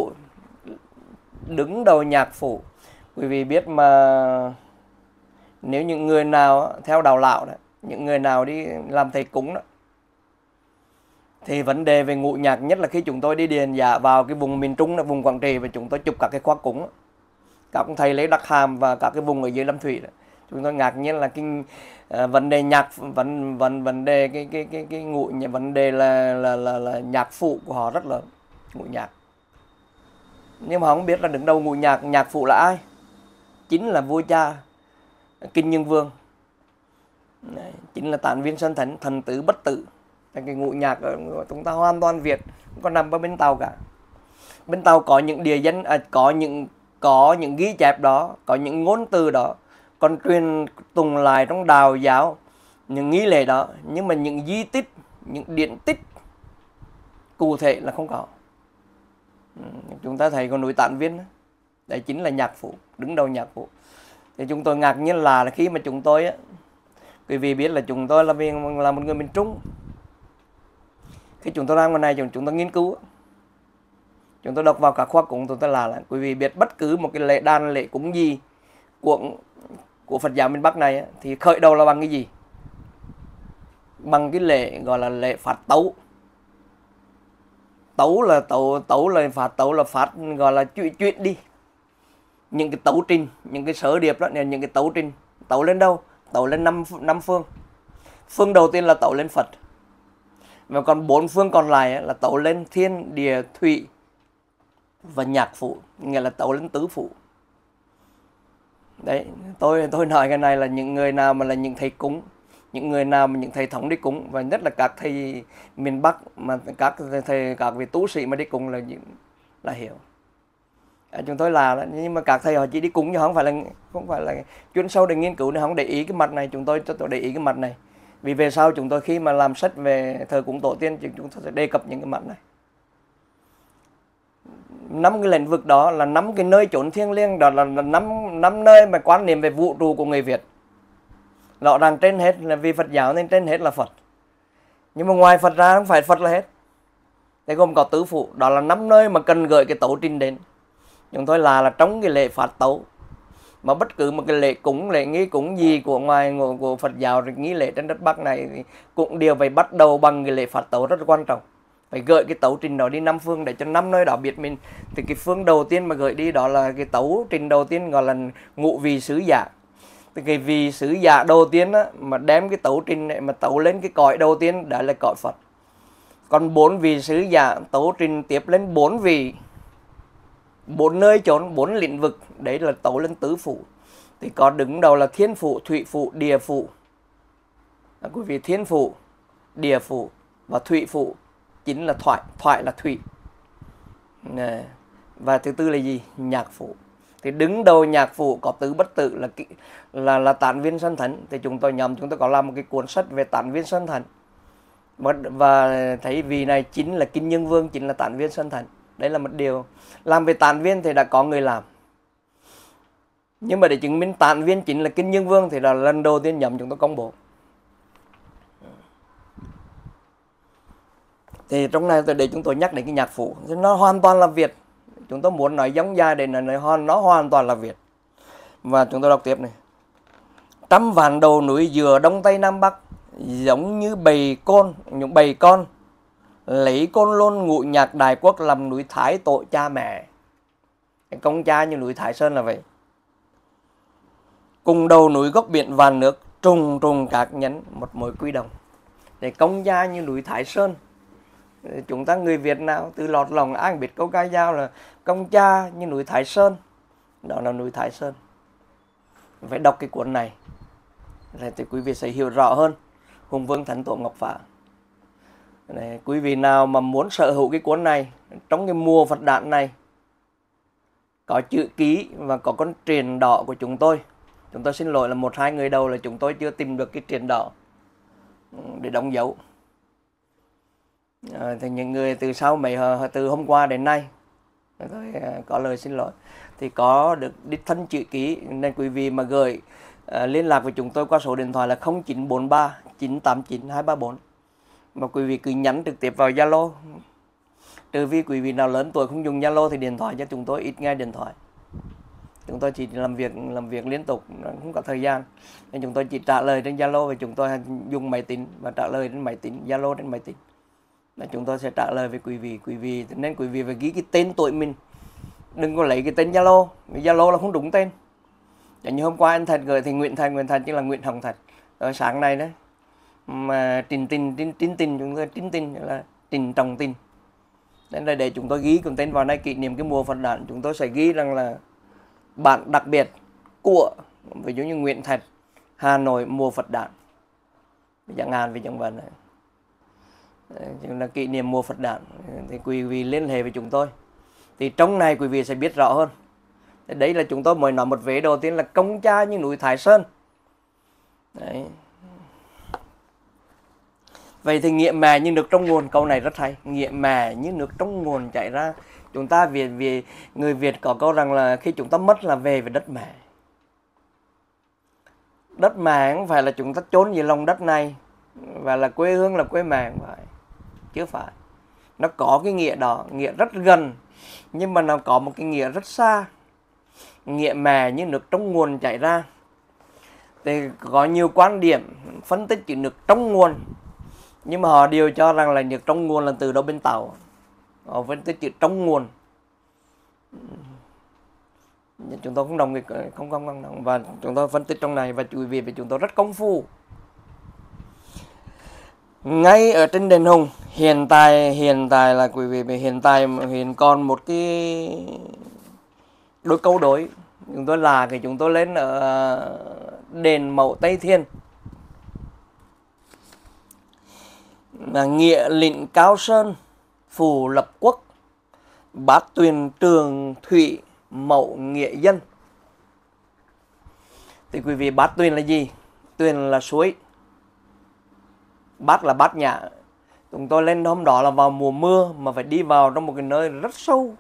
nhạc phủ quý vị biết mà, nếu những người nào theo đạo lão đó, những người nào đi làm thầy cúng đó, thì vấn đề về ngũ nhạc, nhất là khi chúng tôi đi điền giả vào cái vùng miền Trung, vùng Quảng Trị, và chúng tôi chụp các cái khóa cúng đó, các ông thầy lấy Đắc Hàm và các cái vùng ở dưới Lâm Thủy đó, chúng tôi ngạc nhiên là cái vấn đề nhạc vấn đề cái ngũ vấn đề là nhạc phụ của họ rất là ngũ nhạc. Nhưng mà không biết là đứng đầu ngũ nhạc phụ là ai. Chính là vua cha Kinh Nhân Vương. Đấy, chính là Tán Viên Sơn Thánh, thần tử bất tử. Cái ngũ nhạc của chúng ta hoàn toàn Việt, không có nằm ở bên Tàu cả. Bên Tàu có những địa danh, có những ghi chép đó, có những ngôn từ đó, còn truyền tùng lại trong đạo giáo những nghi lễ đó, nhưng mà những di tích, những điển tích cụ thể là không có. Chúng ta thấy có núi Tán Viên, đấy chính là nhạc phụ, đứng đầu nhạc phụ. Thì chúng tôi ngạc nhiên là khi mà chúng tôi quý vị biết là chúng tôi là một người miền Trung. Khi chúng tôi làm cái này, chúng tôi nghiên cứu, chúng tôi đọc vào các khoa cúng, chúng tôi là quý vị biết bất cứ một cái lễ đàn, lễ cúng gì của Phật giáo miền Bắc này thì khởi đầu là bằng cái gì? Bằng cái lễ gọi là lễ phát tấu. Tấu là phát gọi là chuyện đi. Những cái tấu trình, những cái sở điệp đó, những cái tấu trình, tấu lên đâu? Tấu lên năm phương. Phương đầu tiên là tấu lên Phật. Và còn 4 phương còn lại là tấu lên thiên, địa, thủy và nhạc phụ, nghĩa là tấu lên tứ phụ. Đấy, tôi nói cái này là những người nào mà là những thầy cúng, những người nào mà những thầy thống đi cúng, và nhất là các thầy miền Bắc mà các vị tu sĩ mà đi cúng là hiểu. Chúng tôi là, nhưng mà các thầy họ chỉ đi cúng chứ không phải là chuyên sâu để nghiên cứu, nên không để ý cái mặt này. Chúng tôi để ý cái mặt này, vì về sau chúng tôi khi mà làm sách về thờ cúng tổ tiên, chúng tôi sẽ đề cập những cái mặt này. 5 cái lĩnh vực đó là 5 cái nơi chốn thiêng liêng, đó là 5 nơi mà quan niệm về vũ trụ của người Việt. Rõ ràng trên hết là vì Phật giáo nên trên hết là Phật, nhưng mà ngoài Phật ra không phải Phật là hết. Thế gồm có tứ phụ, đó là 5 nơi mà cần gửi cái tấu trình đến. Chúng tôi là trong cái lễ phát tấu, mà bất cứ một cái lễ cúng, lễ nghi cúng gì của Phật giáo, nghi lễ trên đất Bắc này thì cũng đều phải bắt đầu bằng cái lễ phát tấu rất là quan trọng. Phải gửi cái tấu trình đó đi 5 phương để cho 5 nơi đó biết mình. Thì cái phương đầu tiên mà gửi đi đó là cái tấu trình đầu tiên gọi là ngũ vị sứ giả. Thì cái vị sứ giả đầu tiên á, mà đem cái tấu trình này mà tấu lên cái cõi đầu tiên đã là cõi Phật. Còn 4 vị sứ giả tấu trình tiếp lên 4 vị, 4 nơi chốn, 4 lĩnh vực, đấy là tấu lên tứ phủ. Thì có đứng đầu là thiên phủ, thủy phủ, địa phủ. Quý vị, thiên phủ, địa phủ và thủy phủ chính là thoại, thoại là thủy. Và thứ tư là gì? Nhạc phủ. Thì đứng đầu nhạc phủ có tứ bất tử là Tán Viên Sơn Thánh. Thì chúng tôi có làm một cái cuốn sách về Tán Viên Sơn Thánh. Và thấy vị này chính là Kinh Nhân Vương, chính là Tán Viên Sơn Thánh. Đấy là một điều. Làm về Tán Viên thì đã có người làm. Nhưng mà để chứng minh Tán Viên chính là Kinh Nhân Vương thì là lần đầu tiên nhậm chúng tôi công bố. Thì trong này để chúng tôi nhắc đến cái nhạc phủ, nó hoàn toàn là Việt. Chúng tôi muốn nói giống dài để nó hoàn toàn là Việt. Và chúng tôi đọc tiếp này. Trăm vạn đầu núi dừa Đông Tây Nam Bắc, giống như những bầy con lấy côn lôn ngụ nhạc Đại Quốc làm núi Thái tổ cha mẹ. Cái công cha như núi Thái Sơn là vậy. Cùng đầu núi gốc biển vạn nước, trùng trùng các nhánh một mối quy đồng. Để công cha như núi Thái Sơn. Chúng ta người Việt nào từ lọt lòng ai biết câu ca dao là công cha như núi Thái Sơn. Đó là núi Thái Sơn. Phải đọc cái cuốn này thì quý vị sẽ hiểu rõ hơn Hùng Vương Thánh Tổ Ngọc Phả. Này, quý vị nào mà muốn sở hữu cái cuốn này, trong cái mùa Phật đản này có chữ ký và có con triền đỏ của chúng tôi. Chúng tôi xin lỗi là 1-2 người đầu là chúng tôi chưa tìm được cái triền đỏ để đóng dấu. Thì những người từ hôm qua đến nay tôi có lời xin lỗi thì có được đích thân chữ ký, nên quý vị mà gửi liên lạc với chúng tôi qua số điện thoại là 0943 989 234. Mà quý vị cứ nhắn trực tiếp vào Zalo. Trừ vì quý vị nào lớn tuổi không dùng Zalo thì điện thoại cho chúng tôi ít nghe điện thoại. Chúng tôi chỉ làm việc liên tục, không có thời gian. Nên chúng tôi chỉ trả lời trên Zalo và chúng tôi dùng máy tính và trả lời trên máy tính, Zalo trên máy tính. Và chúng tôi sẽ trả lời với quý vị nên quý vị phải ghi cái tên tuổi mình. Đừng có lấy cái tên Zalo, Zalo là không đúng tên. Chẳng như hôm qua anh Thật gửi thì Nguyễn Thành chứ là Nguyễn Hồng Thật. Rồi sáng nay đấy mà Trình chúng tôi Trình là Trình Trọng Tin. Nên là để chúng tôi ghi con tên vào đây kỷ niệm cái mùa Phật đản, chúng tôi sẽ ghi rằng là bản đặc biệt của ví dụ như Nguyễn Thật Hà Nội mùa Phật đản. Chẳng hạn vì chẳng vấn này. Là kỷ niệm mùa Phật đản thì quý vị liên hệ với chúng tôi. Thì trong này quý vị sẽ biết rõ hơn. Đấy là chúng tôi mới nói một vế đầu tiên là công cha như núi Thái Sơn. Đấy. Vậy thì nghĩa mẹ như nước trong nguồn, câu này rất hay. Nghĩa mẹ như nước trong nguồn chảy ra. Chúng ta người Việt có câu rằng là khi chúng ta mất là về với đất mẹ. Đất mẹ không phải là chúng ta trốn về lòng đất này và là quê hương là quê mẹ, không phải. Chứ phải. Nó có cái nghĩa đó, nghĩa rất gần, nhưng mà nó có một cái nghĩa rất xa. Nghĩa mẹ như nước trong nguồn chảy ra. Thì có nhiều quan điểm phân tích chữ nước trong nguồn, nhưng mà họ đều cho rằng là nước trong nguồn là từ đâu bên Tàu. Họ phân tích chữ trong nguồn. Chúng tôi không đồng và chúng tôi phân tích trong này và quý vị và chúng tôi rất công phu. Ngay ở trên đền Hùng hiện tại là quý vị hiện còn một cái đôi câu đối. Chúng tôi chúng tôi lên ở đền Mậu Tây Thiên. Nghĩa lĩnh Cao Sơn, Phủ Lập Quốc, Bát Tuyền Trường Thủy, Mậu Nghĩa Dân. Thì quý vị, Bát Tuyền là gì? Tuyền là suối, Bát là Bát Nhã. Chúng tôi lên hôm đó là vào mùa mưa mà phải đi vào trong một cái nơi rất sâu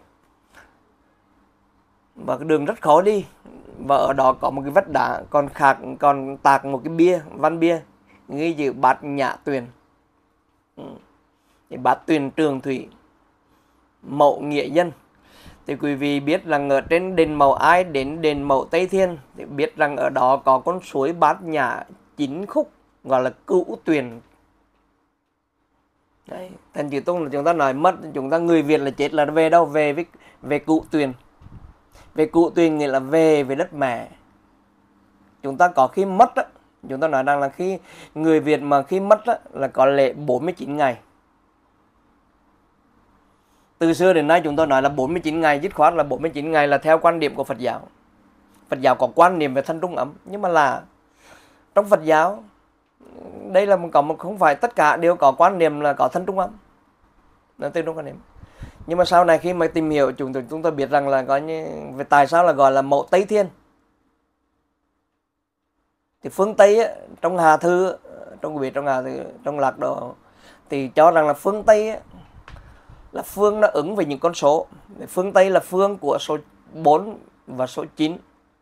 và cái đường rất khó đi. Và ở đó có một cái vách đá còn tạc một cái văn bia ghi chữ Bát Nhã Tuyền. Thì Bát Tuyền Trường Thủy, Mậu Nghĩa Dân. Thì quý vị biết rằng ở trên đền Mậu Ai đến đền Mậu Tây Thiên thì biết rằng ở đó có con suối Bát Nhã 9 khúc gọi là Cửu Tuyền. Đấy, thành chữ Tung là chúng ta nói mất, chúng ta người Việt là chết là về đâu? Về Cửu Tuyền. Về Cửu Tuyền nghĩa là về đất mẹ. chúng ta có khi mất á, chúng ta nói rằng là khi người Việt mà khi mất á, là có lễ 49 ngày. Từ xưa đến nay chúng tôi nói là 49 ngày, dứt khoát là 49 ngày là theo quan điểm của Phật giáo. Phật giáo có quan niệm về thân trung ấm, nhưng mà là trong Phật giáo đây là không phải tất cả đều có quan niệm là có thân trung ấm. Nó tương đối quan niệm. Nhưng mà sau này khi mà tìm hiểu chúng tôi biết rằng là có như về tại sao là gọi là mộ Tây Thiên. Thì phương Tây á, trong Hà Thư, trong Việt, trong Hà Thư, trong Lạc Độ thì cho rằng là phương Tây á, là phương nó ứng với những con số. Phương Tây là phương của số 4 và số 9.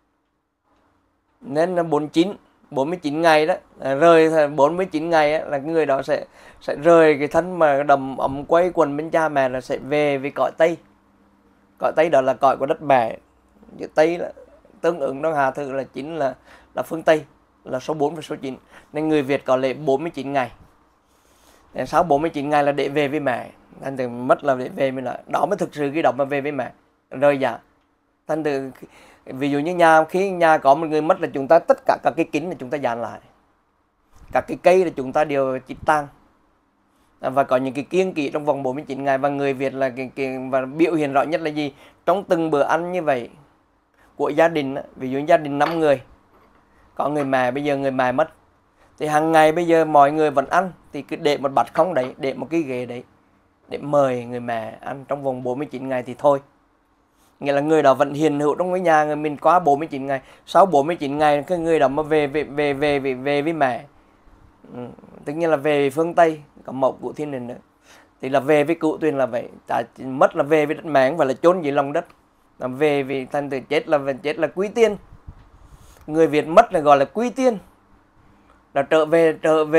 Nên là 49 ngày đó, rời 49 ngày á, là người đó sẽ rời cái thân mà đầm ấm quay quần bên cha mẹ là sẽ về với cõi Tây. Cõi Tây đó là cõi của đất mẹ. Chữ Tây là tương ứng trong Hà Thư là 9 là phương Tây, là số 4 và số 9. Nên người Việt có lễ 49 ngày. Đến sau 49 ngày là để về với mẹ. Thành từ mất là để về với lại. Đó mới thực sự cái động mà về với mẹ. Rời dạ. Thành từ ví dụ như khi nhà có một người mất là chúng ta tất cả các cái kính là chúng ta dàn lại. Các cái cây là chúng ta đều chít tang. Và có những cái kiêng kỵ trong vòng 49 ngày. Và người Việt là và biểu hiện rõ nhất là gì? Trong từng bữa ăn như vậy của gia đình, ví dụ gia đình 5 người, có người mẹ, bây giờ người mẹ mất, thì hàng ngày bây giờ mọi người vẫn ăn, thì cứ để một bát không đấy, để một cái ghế đấy để mời người mẹ ăn trong vòng 49 ngày thì thôi. Nghĩa là người đó vẫn hiện hữu trong cái nhà người mình qua 49 ngày. Sau 49 ngày cái người đó mà về với mẹ, tất nhiên là về phương Tây, có mộc cụ thiên đình nữa, thì là về với cụ Tuyền là vậy. Mất là về với đất mẹ, không phải là chôn dưới lòng đất. Là về vì thành từ chết là quý tiên. Người Việt mất là gọi là quý tiên, là trở về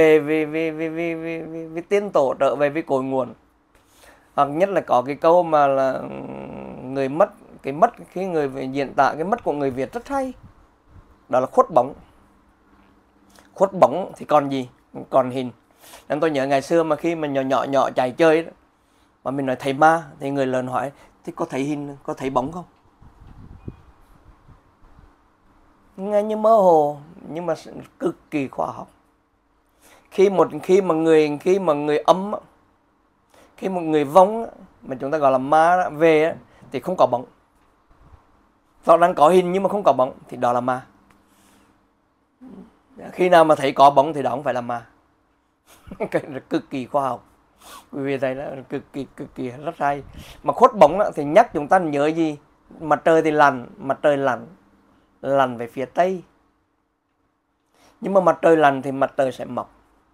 với tiên tổ, trở về với cội nguồn. Hoặc nhất là có cái câu mà là người mất, khi người diễn tả cái mất của người Việt rất hay, đó là khuất bóng. Khuất bóng thì còn gì, còn hình. Nên tôi nhớ ngày xưa mà khi mà nhỏ chạy chơi đó, mà mình nói thấy ma, thì người lớn hỏi thì có thấy hình, có thấy bóng không? Nghe như mơ hồ nhưng mà cực kỳ khoa học. Khi mà người âm, khi một người vong mà chúng ta gọi là ma về thì không có bóng. Họ đang có hình nhưng mà không có bóng thì đó là ma. Khi nào mà thấy có bóng thì đó không phải là ma. Cực kỳ khoa học. Quý vị thấy đó, cực kỳ rất hay. Mà khuất bóng thì nhắc chúng ta nhớ gì? Mặt trời thì lặn về phía Tây. Nhưng mà mặt trời lặn thì mặt trời sẽ mọc.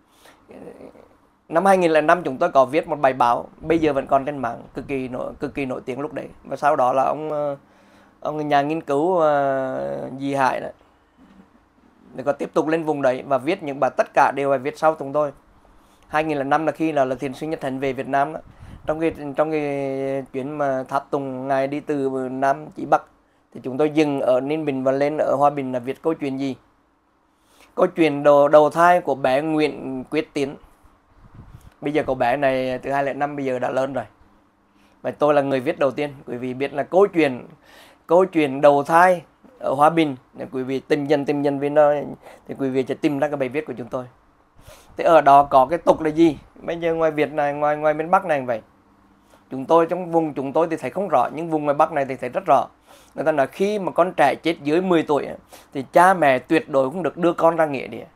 Năm 2005 chúng tôi có viết một bài báo, bây giờ vẫn còn trên mạng, cực kỳ nổi tiếng lúc đấy. Và sau đó là ông nhà nghiên cứu Di Hải đó, để có tiếp tục lên vùng đấy và viết những bài, tất cả đều là viết sau chúng tôi. 2005 là khi là Thiền sư Nhất Hạnh về Việt Nam đó. Trong cái chuyến mà tháp tùng ngài đi từ Nam chỉ Bắc, thì chúng tôi dừng ở Ninh Bình và lên ở Hòa Bình là viết câu chuyện gì? Câu chuyện đầu thai của bé Nguyễn Quyết Tiến. Bây giờ cậu bé này từ 2005 bây giờ đã lớn rồi. Và tôi là người viết đầu tiên. Quý vị biết là câu chuyện đầu thai ở Hòa Bình. Nếu quý vị tìm nhân viên đó thì quý vị sẽ tìm ra cái bài viết của chúng tôi. Thế ở đó có cái tục là gì? Bây giờ ngoài Việt này, ngoài miền Bắc này vậy. Chúng tôi trong vùng chúng tôi thì thấy không rõ, nhưng vùng ngoài Bắc này thì thấy rất rõ. Người ta nói khi mà con trẻ chết dưới 10 tuổi thì cha mẹ tuyệt đối không được đưa con ra nghĩa địa.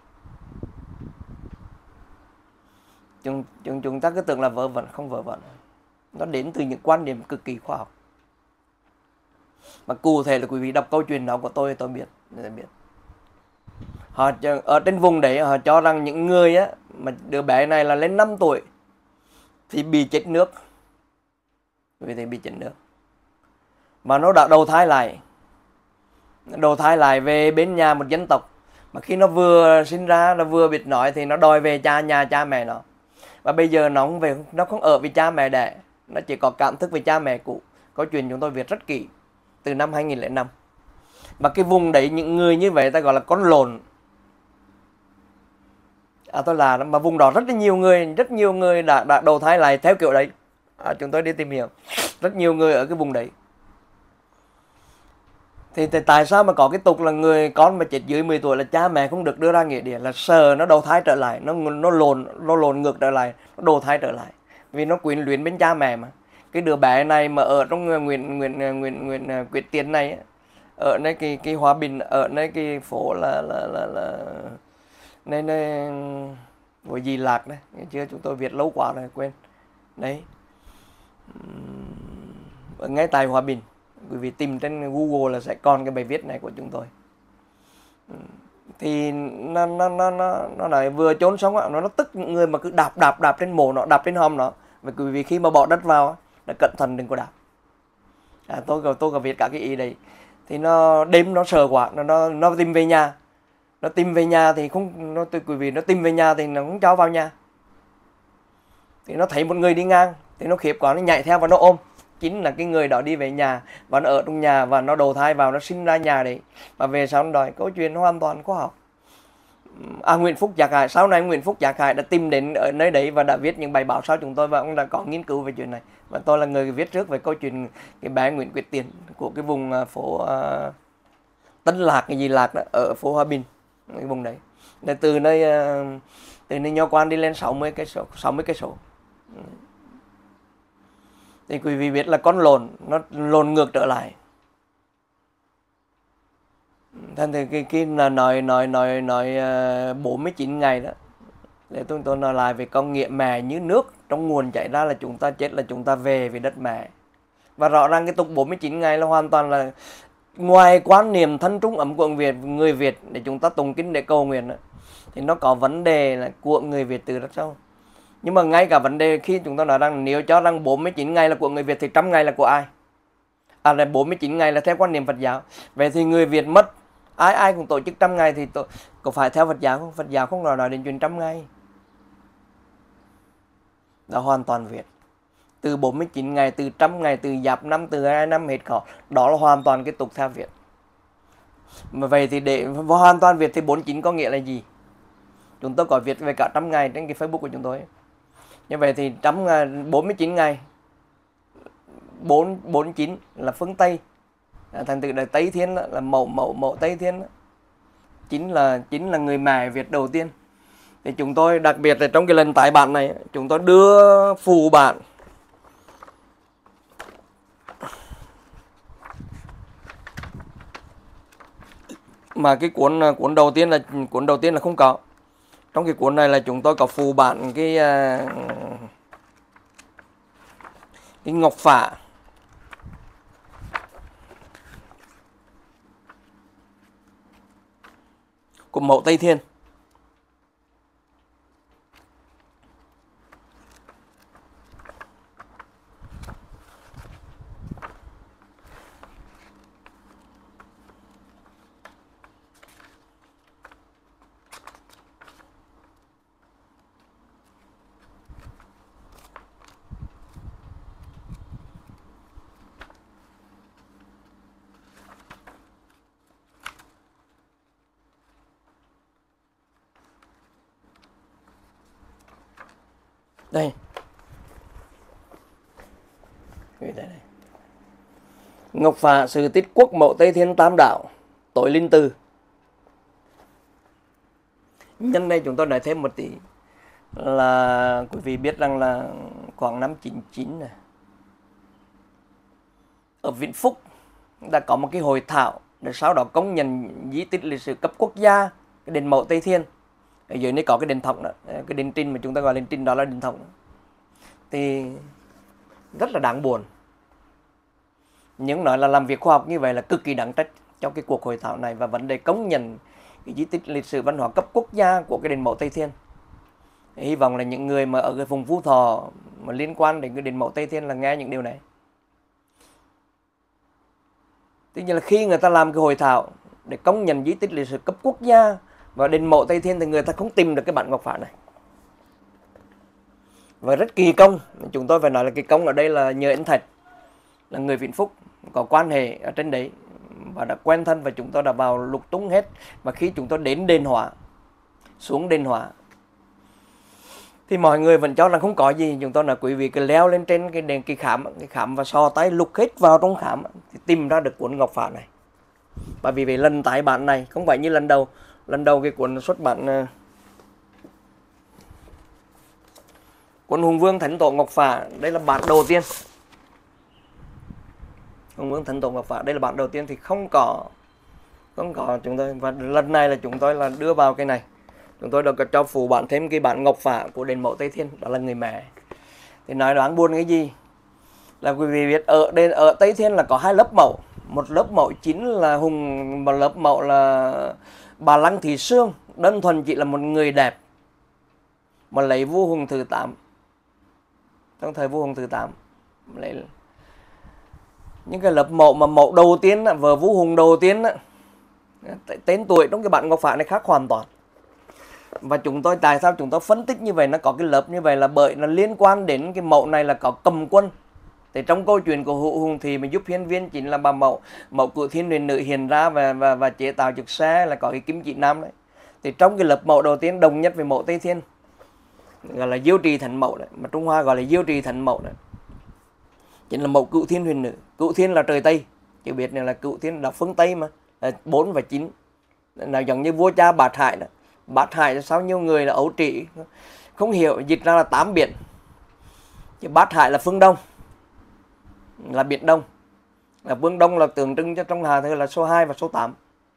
Chúng ta cứ tưởng là vớ vẩn, không vớ vẩn. Nó đến từ những quan điểm cực kỳ khoa học. Mà cụ thể là quý vị đọc câu chuyện đó của tôi biết. Họ ở trên vùng đấy họ cho rằng những người á mà đứa bé này là lên 5 tuổi thì bị chết nước. Vì thế bị chết nước. Mà nó đã đầu thai lại về bên nhà một dân tộc. Mà khi nó vừa sinh ra, nó vừa biết nói thì nó đòi về nhà cha mẹ nó. Và bây giờ nó không ở với cha mẹ đẻ, nó chỉ có cảm thức với cha mẹ cũ. Câu chuyện chúng tôi viết rất kỹ từ năm 2005. Và cái vùng đấy những người như vậy ta gọi là con lồn. Mà vùng đó rất nhiều người đã đầu thai lại theo kiểu đấy. Chúng tôi đi tìm hiểu rất nhiều người ở cái vùng đấy. Thì tại sao mà có cái tục là người con mà chết dưới 10 tuổi là cha mẹ không được đưa ra nghĩa địa, là sợ nó đầu thai trở lại, nó lộn ngược trở lại, nó đầu thai trở lại, vì nó quyến luyến bên cha mẹ mà. Cái đứa bé này mà ở trong Nguyễn Quyết Tiến này á, ở nơi cái Hòa Bình, ở nơi cái phố là nơi nơi của Di Lạc đấy, chưa chúng tôi viết lâu quá rồi quên đấy, ở ngay tại Hòa Bình. Quý vị tìm trên Google là sẽ còn cái bài viết này của chúng tôi. Thì nó nói vừa chôn sống nó tức những người mà cứ đạp trên mộ nó, đạp trên hòm nó. Và quý vị khi mà bỏ đất vào là cẩn thận đừng có đạp. Tôi có viết cả cái ý đấy. Thì nó đêm nó sợ quá, nó tìm về nhà. Nó tìm về nhà thì không, quý vị, nó tìm về nhà thì nó không cho vào nhà. Thì nó thấy một người đi ngang thì nó khiếp quá, nó nhảy theo và nó ôm. Chính là cái người đó đi về nhà và nó ở trong nhà và nó đầu thai vào, nó sinh ra nhà đấy. Và về sau nó đòi câu chuyện hoàn toàn khoa học. Nguyễn Phúc Giác Hải, sau này Nguyễn Phúc Giác Hải đã tìm đến ở nơi đấy và đã viết những bài báo sau chúng tôi, và ông đã có nghiên cứu về chuyện này. Và tôi là người viết trước về câu chuyện cái bé Nguyễn Quyết Tiến của cái vùng phố Tân Lạc, cái gì Lạc đó, ở phố Hòa Bình, cái vùng đấy. Để từ nơi Nho Quan đi lên 60 cây số. Thì quý vị biết là con lồn nó lồn ngược trở lại. Thành thì cái là nói 49 ngày đó. Để tôi nói lại về công nghĩa mẹ như nước trong nguồn chảy ra, là chúng ta chết là chúng ta về với đất mẹ. Và rõ ràng cái tục 49 ngày là hoàn toàn là ngoài quan niệm thân trung ấm của người Việt để chúng ta tụng kinh để cầu nguyện đó, thì nó có vấn đề là của người Việt từ rất sâu. Nhưng mà ngay cả vấn đề khi chúng ta nói rằng nếu cho rằng 49 ngày là của người Việt thì 100 ngày là của ai? Là 49 ngày là theo quan niệm Phật giáo. Vậy thì người Việt mất, ai cũng tổ chức 100 ngày thì có phải theo Phật giáo không? Phật giáo không nói đến chuyện 100 ngày. Đó hoàn toàn Việt. Từ 49 ngày, từ 100 ngày, từ Giáp năm, từ 2 năm hết khó. Đó là hoàn toàn cái tục theo Việt. Mà vậy thì để hoàn toàn Việt thì 49 có nghĩa là gì? Chúng tôi có viết về cả 100 ngày trên cái Facebook của chúng tôi. Như vậy thì 49 ngày, 49 là phương Tây. Thành tự là Tây Thiên là mẫu Tây Thiên. Chính là người mẹ Việt đầu tiên. Thì chúng tôi đặc biệt là trong cái lần tái bản này, chúng tôi đưa phù bản mà cái cuốn đầu tiên là không có. Trong cái cuốn này là chúng tôi có phù bản cái ngọc phả của mẫu Tây Thiên. Đây. Ngọc phả sự tích quốc mẫu Tây Thiên Tam Đạo, tối linh từ. Nhân đây chúng tôi nói thêm một tí là quý vị biết rằng là khoảng năm 99 này, ở Vĩnh Phúc đã có một cái hội thảo để sau đó công nhận di tích lịch sử cấp quốc gia cái đền mẫu Tây Thiên. Ở dưới này có cái đền Thọng đó, cái đền Trinh mà chúng ta gọi đền Trinh đó là đền Thọng. Thì rất là đáng buồn. Nhưng nói là làm việc khoa học như vậy là cực kỳ đáng trách trong cái cuộc hội thảo này, và vấn đề công nhận cái di tích lịch sử văn hóa cấp quốc gia của cái đền mẫu Tây Thiên. Hy vọng là những người mà ở cái vùng Phú Thọ mà liên quan đến cái đền mẫu Tây Thiên là nghe những điều này. Tức là khi người ta làm cái hội thảo để công nhận di tích lịch sử cấp quốc gia và đền mẫu Tây Thiên thì người ta không tìm được cái bản ngọc phả này. Và rất kỳ công, chúng tôi phải nói là kỳ công ở đây là nhờ anh Thạch, là người Vĩnh Phúc, có quan hệ ở trên đấy và đã quen thân, và chúng tôi đã vào lục tung hết. Và khi chúng tôi đến đền Hỏa, xuống đền Hỏa thì mọi người vẫn cho rằng không có gì. Chúng tôi nói quý vị cứ leo lên trên cái khảm và so tay lục hết vào trong khảm thì tìm ra được cuốn ngọc phả này. Và vì vậy lần tái bản này không phải như lần đầu cái cuốn xuất bản cuốn Hùng Vương Thánh Tổ Ngọc Phả, đây là bản đầu tiên. Hùng Vương Thánh Tổ Ngọc Phả đây là bản đầu tiên thì không có chúng tôi, và lần này là chúng tôi là đưa vào cái này, chúng tôi được cho phụ bản thêm cái bản Ngọc Phả của đền mẫu Tây Thiên, đó là người mẹ. Thì nói đáng buồn cái gì là quý vị biết ở Tây Thiên là có hai lớp mẫu, một lớp mẫu chính là Hùng, và lớp mẫu là bà Lăng Thị Sương, đơn thuần chỉ là một người đẹp mà lấy vua Hùng thứ 8 trong thời vua Hùng thứ 8 lấy những cái lớp mẫu mà mẫu đầu tiên vợ vua Hùng đầu tiên tên tuổi trong cái bản Ngọc Phả này khác hoàn toàn. Và chúng tôi tại sao chúng tôi phân tích như vậy, nó có cái lớp như vậy là bởi nó liên quan đến cái mẫu này là có cầm quân. Thì trong câu chuyện của Hùng thì mà giúp hiên viên chính là bà mẫu Cửu Thiên Huyền Nữ hiện ra và chế tạo chiếc xe là có cái kim chỉ nam đấy. Thì trong cái lớp mẫu đầu tiên đồng nhất với mẫu Tây Thiên gọi là Diêu Trì Thánh Mẫu đấy, mà Trung Hoa gọi là Diêu Trì Thánh Mẫu đấy, chính là mẫu Cửu Thiên Huyền Nữ. Cửu Thiên là trời Tây, chứ biết này là Cửu Thiên là phương Tây mà, là 4 và 9 là giống như vua cha Bát Hải đó. Bát Hải sao nhiều người là ấu trĩ không hiểu, dịch ra là 8 biển, chứ Bát Hải là phương Đông, là biển Đông, là phương Đông là tượng trưng cho trong Hà Thư là số 2 và số 8.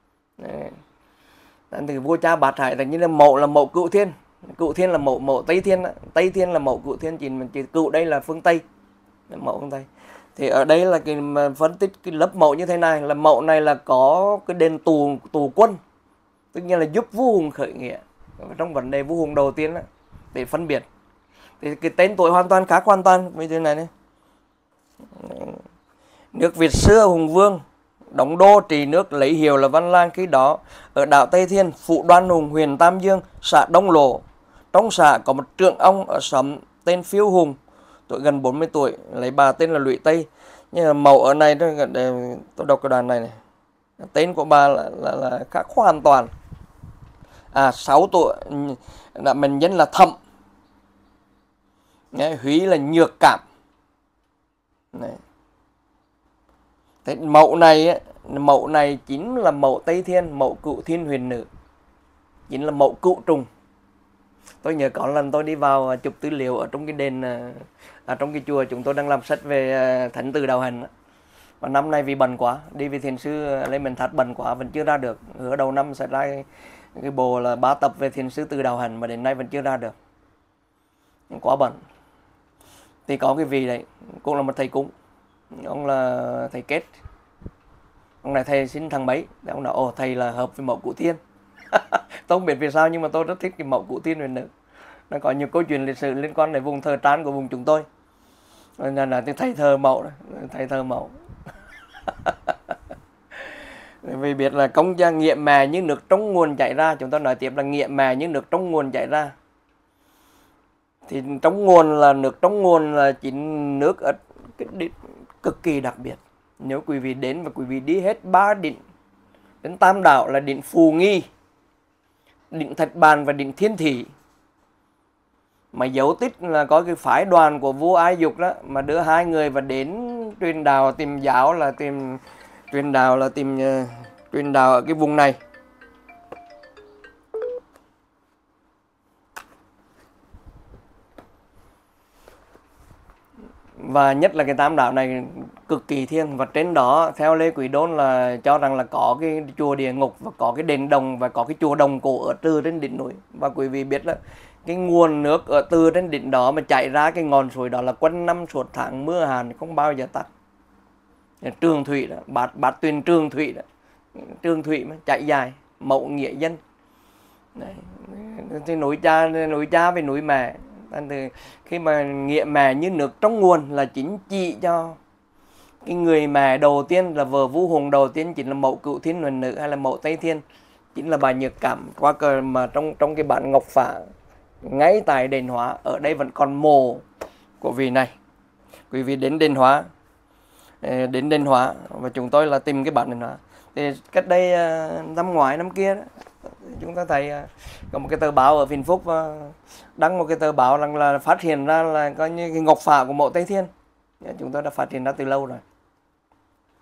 Thì vua cha Bát Hải là như là mẫu Cửu Thiên. Cửu Thiên là mẫu Tây Thiên, Tây Thiên là mẫu Cửu Thiên, chỉ Cửu đây là phương Tây, mẫu phương Tây. Thì ở đây là cái phân tích cái lớp mẫu như thế này, là mẫu này là có cái đền tù quân, tức nhiên là giúp vua Hùng khởi nghĩa trong vấn đề vua Hùng đầu tiên đó, để phân biệt. Thì cái tên tuổi hoàn toàn khác hoàn toàn với thế này này. Nước Việt xưa Hùng Vương đóng đô trị nước, lấy hiệu là Văn Lang. Khi đó ở đảo Tây Thiên, phủ Đoan Hùng, huyện Tam Dương, xã Đông Lộ. Trong xã có một trưởng ông ở xóm tên Phiêu Hùng, tuổi gần 40 tuổi, lấy bà tên là Lụy Tây. Nhưng mà mẫu ở này tôi đọc cái đoạn này này, tên của bà là khác hoàn toàn. 6 tuổi là mình danh là Thẩm, Húy là Nhược Cảm này. Thế mẫu này chính là mẫu Tây Thiên, mẫu Cửu Thiên Huyền Nữ, chính là mẫu cựu trùng. Tôi nhớ có lần tôi đi vào chụp tư liệu ở trong cái đền, trong cái chùa chúng tôi đang làm sách về Thánh Từ Đạo Hành. Và năm nay vì bận quá, đi với thiền sư Lê Minh Thạch bận quá vẫn chưa ra được. Hứa đầu năm sẽ ra cái bộ là 3 tập về thiền sư Từ Đạo Hành mà đến nay vẫn chưa ra được, quá bận. Thì có cái vị đấy cũng là một thầy cúng, ông là thầy Kết, ông này thầy sinh thằng mấy, ông nói thầy là hợp với mẫu Cửu Thiên. Tôi không biết vì sao nhưng mà tôi rất thích cái mẫu Cửu Thiên Huyền Nữ, nó có nhiều câu chuyện lịch sử liên quan đến vùng thờ Trán của vùng chúng tôi, nên là thầy thờ mẫu, thầy thờ mẫu. Vì biết là công gia nghĩa mẹ như nước trong nguồn chảy ra, chúng ta nói tiếp là nghĩa mẹ như nước trong nguồn chảy ra. Thì trong nguồn là nước trong nguồn là chính nước ở cái đỉnh cực kỳ đặc biệt. Nếu quý vị đến và quý vị đi hết 3 đỉnh đến Tam Đảo là đỉnh Phù Nghi, đỉnh Thạch Bàn và đỉnh Thiên Thị, mà dấu tích là có cái phái đoàn của vua Ai Dục đó mà đưa 2 người và đến truyền đạo tìm giáo, là tìm truyền đạo ở cái vùng này. Và nhất là cái Tam Đảo này cực kỳ thiêng, và trên đó theo Lê Quý Đôn là cho rằng là có cái chùa địa ngục và có cái đền đồng và có cái chùa đồng cổ ở từ trên đỉnh núi. Và quý vị biết là cái nguồn nước ở từ trên đỉnh đó mà chảy ra cái ngọn suối đó là quanh năm suốt tháng mưa hàn không bao giờ tắt. Trường Thủy đó, bát Tuyền Trường Thủy đó, Trường Thủy mà chạy dài, mẫu nghĩa dân. Đấy. Thì núi cha với núi mẹ. Khi mà nghĩa mẹ như nước trong nguồn là chính trị cho cái người mẹ đầu tiên là vợ vua Hùng đầu tiên chính là mẫu Cửu Thiên Huyền Nữ hay là mẫu Tây Thiên, chính là bà Nhược Cảm. Qua cờ mà trong cái bản Ngọc Phả ngay tại đền Hóa, ở đây vẫn còn mồ của vị này. Quý vị đến đền Hóa và chúng tôi là tìm cái bản đền Hóa. Thì cách đây năm ngoái năm kia đó, chúng ta thấy có một cái tờ báo ở Vĩnh Phúc đăng một cái tờ báo rằng là phát hiện ra là coi như cái Ngọc Phả của mộ Tây Thiên. Chúng tôi đã phát hiện ra từ lâu rồi.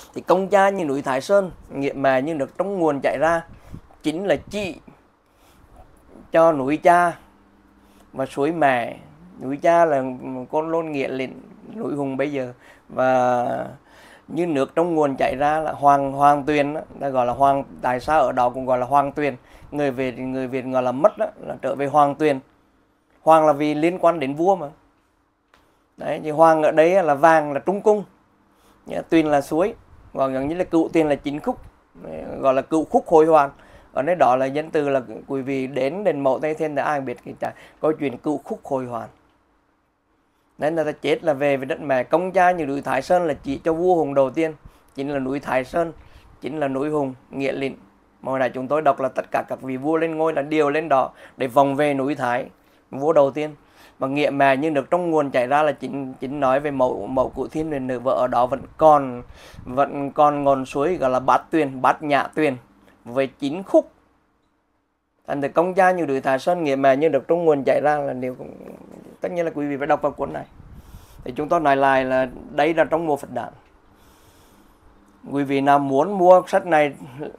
Thì công cha như núi Thái Sơn, nghĩa mẹ như nước trong nguồn chảy ra, chính là chị cho núi cha và suối mẹ. Núi cha là Côn Lôn, Nghĩa Lĩnh, núi Hùng bây giờ. Và như nước trong nguồn chảy ra là Hoàng Tuyền đó, ta gọi là Hoàng. Tại sao ở đó cũng gọi là Hoàng Tuyền? Người Việt gọi là mất đó, là trở về Hoàng Tuyền. Hoàng là vì liên quan đến vua mà. Đấy, thì Hoàng ở đây là vàng là trung cung, Tuyền là suối, còn gần như là Cựu Tuyền là chính khúc, gọi là Cựu Khúc Hồi Hoàn. Ở nơi đó là danh từ là quý vị đến đền Mẫu Tây Thiên thì ai biết cái câu chuyện Cựu Khúc Hồi Hoàn. Nên là ta chết là về với đất mẹ. Công cha như núi Thái Sơn là chỉ cho vua Hùng đầu tiên, chính là núi Thái Sơn, chính là núi Hùng, Nghĩa Lĩnh. Mà hồi nãy chúng tôi đọc là tất cả các vị vua lên ngôi là đều lên đó để vòng về núi Thái, vua đầu tiên. Và nghĩa mẹ như nước trong nguồn chảy ra là chính nói về mẫu Cửu Thiên Huyền Nữ. Và ở đó vẫn còn ngọn suối gọi là Bát Tuyền, Bát Nhã Tuyền với 9 khúc. Thành từ công cha như núi Thái Sơn, nghĩa mẹ như nước trong nguồn chảy ra là điều cũng tất nhiên là quý vị phải đọc vào cuốn này. Thì chúng tôi nói lại là đây là trong mùa Phật đản. Quý vị nào muốn mua sách này,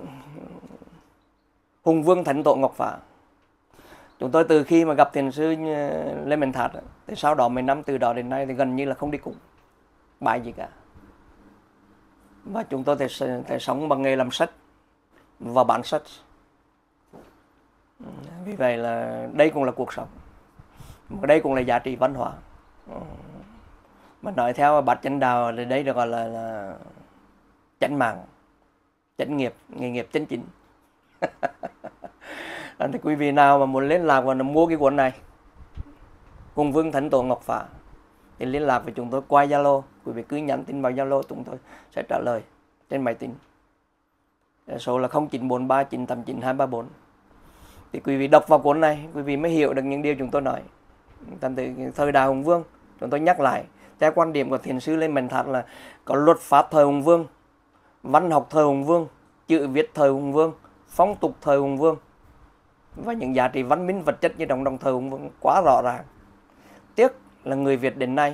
Hùng Vương Thánh Tổ Ngọc Phả, chúng tôi từ khi mà gặp thiền sư Lê Minh Thạt thì sau đó 10 năm từ đó đến nay thì gần như là không đi cúng bài gì cả. Và chúng tôi thể sống bằng nghề làm sách và bán sách. Vì vậy là đây cũng là cuộc sống, đây cũng là giá trị văn hóa. Mà nói theo Bát Chánh Đạo thì đây được gọi là chánh mạng, chánh nghiệp, nghề nghiệp chân chính. Thì quý vị nào mà muốn liên lạc và mua cái cuốn này Hùng Vương Thánh Tổ Ngọc Phả thì liên lạc với chúng tôi qua Zalo. Quý vị cứ nhắn tin vào Zalo, chúng tôi sẽ trả lời trên máy tính. Số là 0943 989 234. Thì quý vị đọc vào cuốn này, quý vị mới hiểu được những điều chúng tôi nói. Thành từ thời đại Hùng Vương, chúng tôi nhắc lại, theo quan điểm của thiền sư Lê Minh Thạt là có luật pháp thời Hùng Vương, văn học thời Hùng Vương, chữ viết thời Hùng Vương, phong tục thời Hùng Vương, và những giá trị văn minh vật chất như đồng thời Hùng Vương quá rõ ràng. Tiếc là người Việt đến nay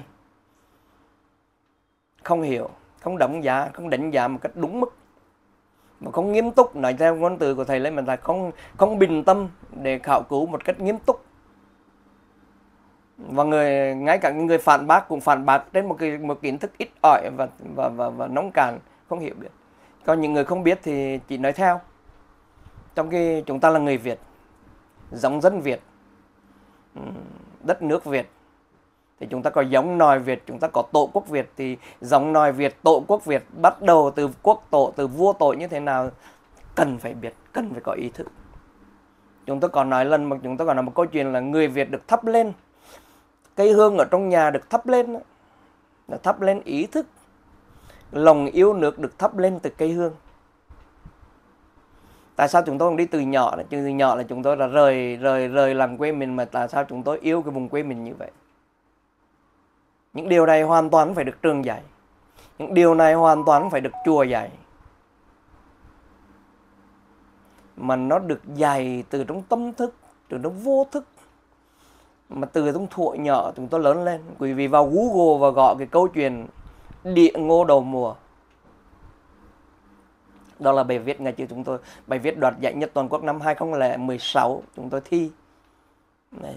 không hiểu, không đánh giá một cách đúng mức, mà không nghiêm túc. Nói theo ngôn từ của thầy Lê Minh Thạt, không bình tâm để khảo cứu một cách nghiêm túc. Và ngay cả những người phản bác cũng phản bác trên một kiến thức ít ỏi và nông cạn, không hiểu biết. Còn những người không biết thì chỉ nói theo. Trong khi chúng ta là người Việt, giống dân Việt, đất nước Việt, thì chúng ta có giống nòi Việt, chúng ta có tổ quốc Việt. Thì giống nòi Việt, tổ quốc Việt bắt đầu từ quốc tổ, từ vua tổ như thế nào cần phải biết, cần phải có ý thức. Chúng tôi còn nói một câu chuyện là người Việt được thắp lên, cây hương ở trong nhà được thắp lên, là thắp lên ý thức. Lòng yêu nước được thắp lên từ cây hương. Tại sao chúng tôi không đi từ nhỏ là chúng tôi là rời làng quê mình, mà tại sao chúng tôi yêu cái vùng quê mình như vậy? Những điều này hoàn toàn phải được trường dạy. Những điều này hoàn toàn phải được chùa dạy. Mà nó được dạy từ trong tâm thức, từ trong vô thức. Mà từ trong thuở nhỏ chúng tôi lớn lên. Quý vị vào Google và gọi cái câu chuyện Địa Ngô Đầu Mùa. Đó là bài viết ngày trước chúng tôi, bài viết đoạt giải nhất toàn quốc năm 2016 chúng tôi thi. Đấy.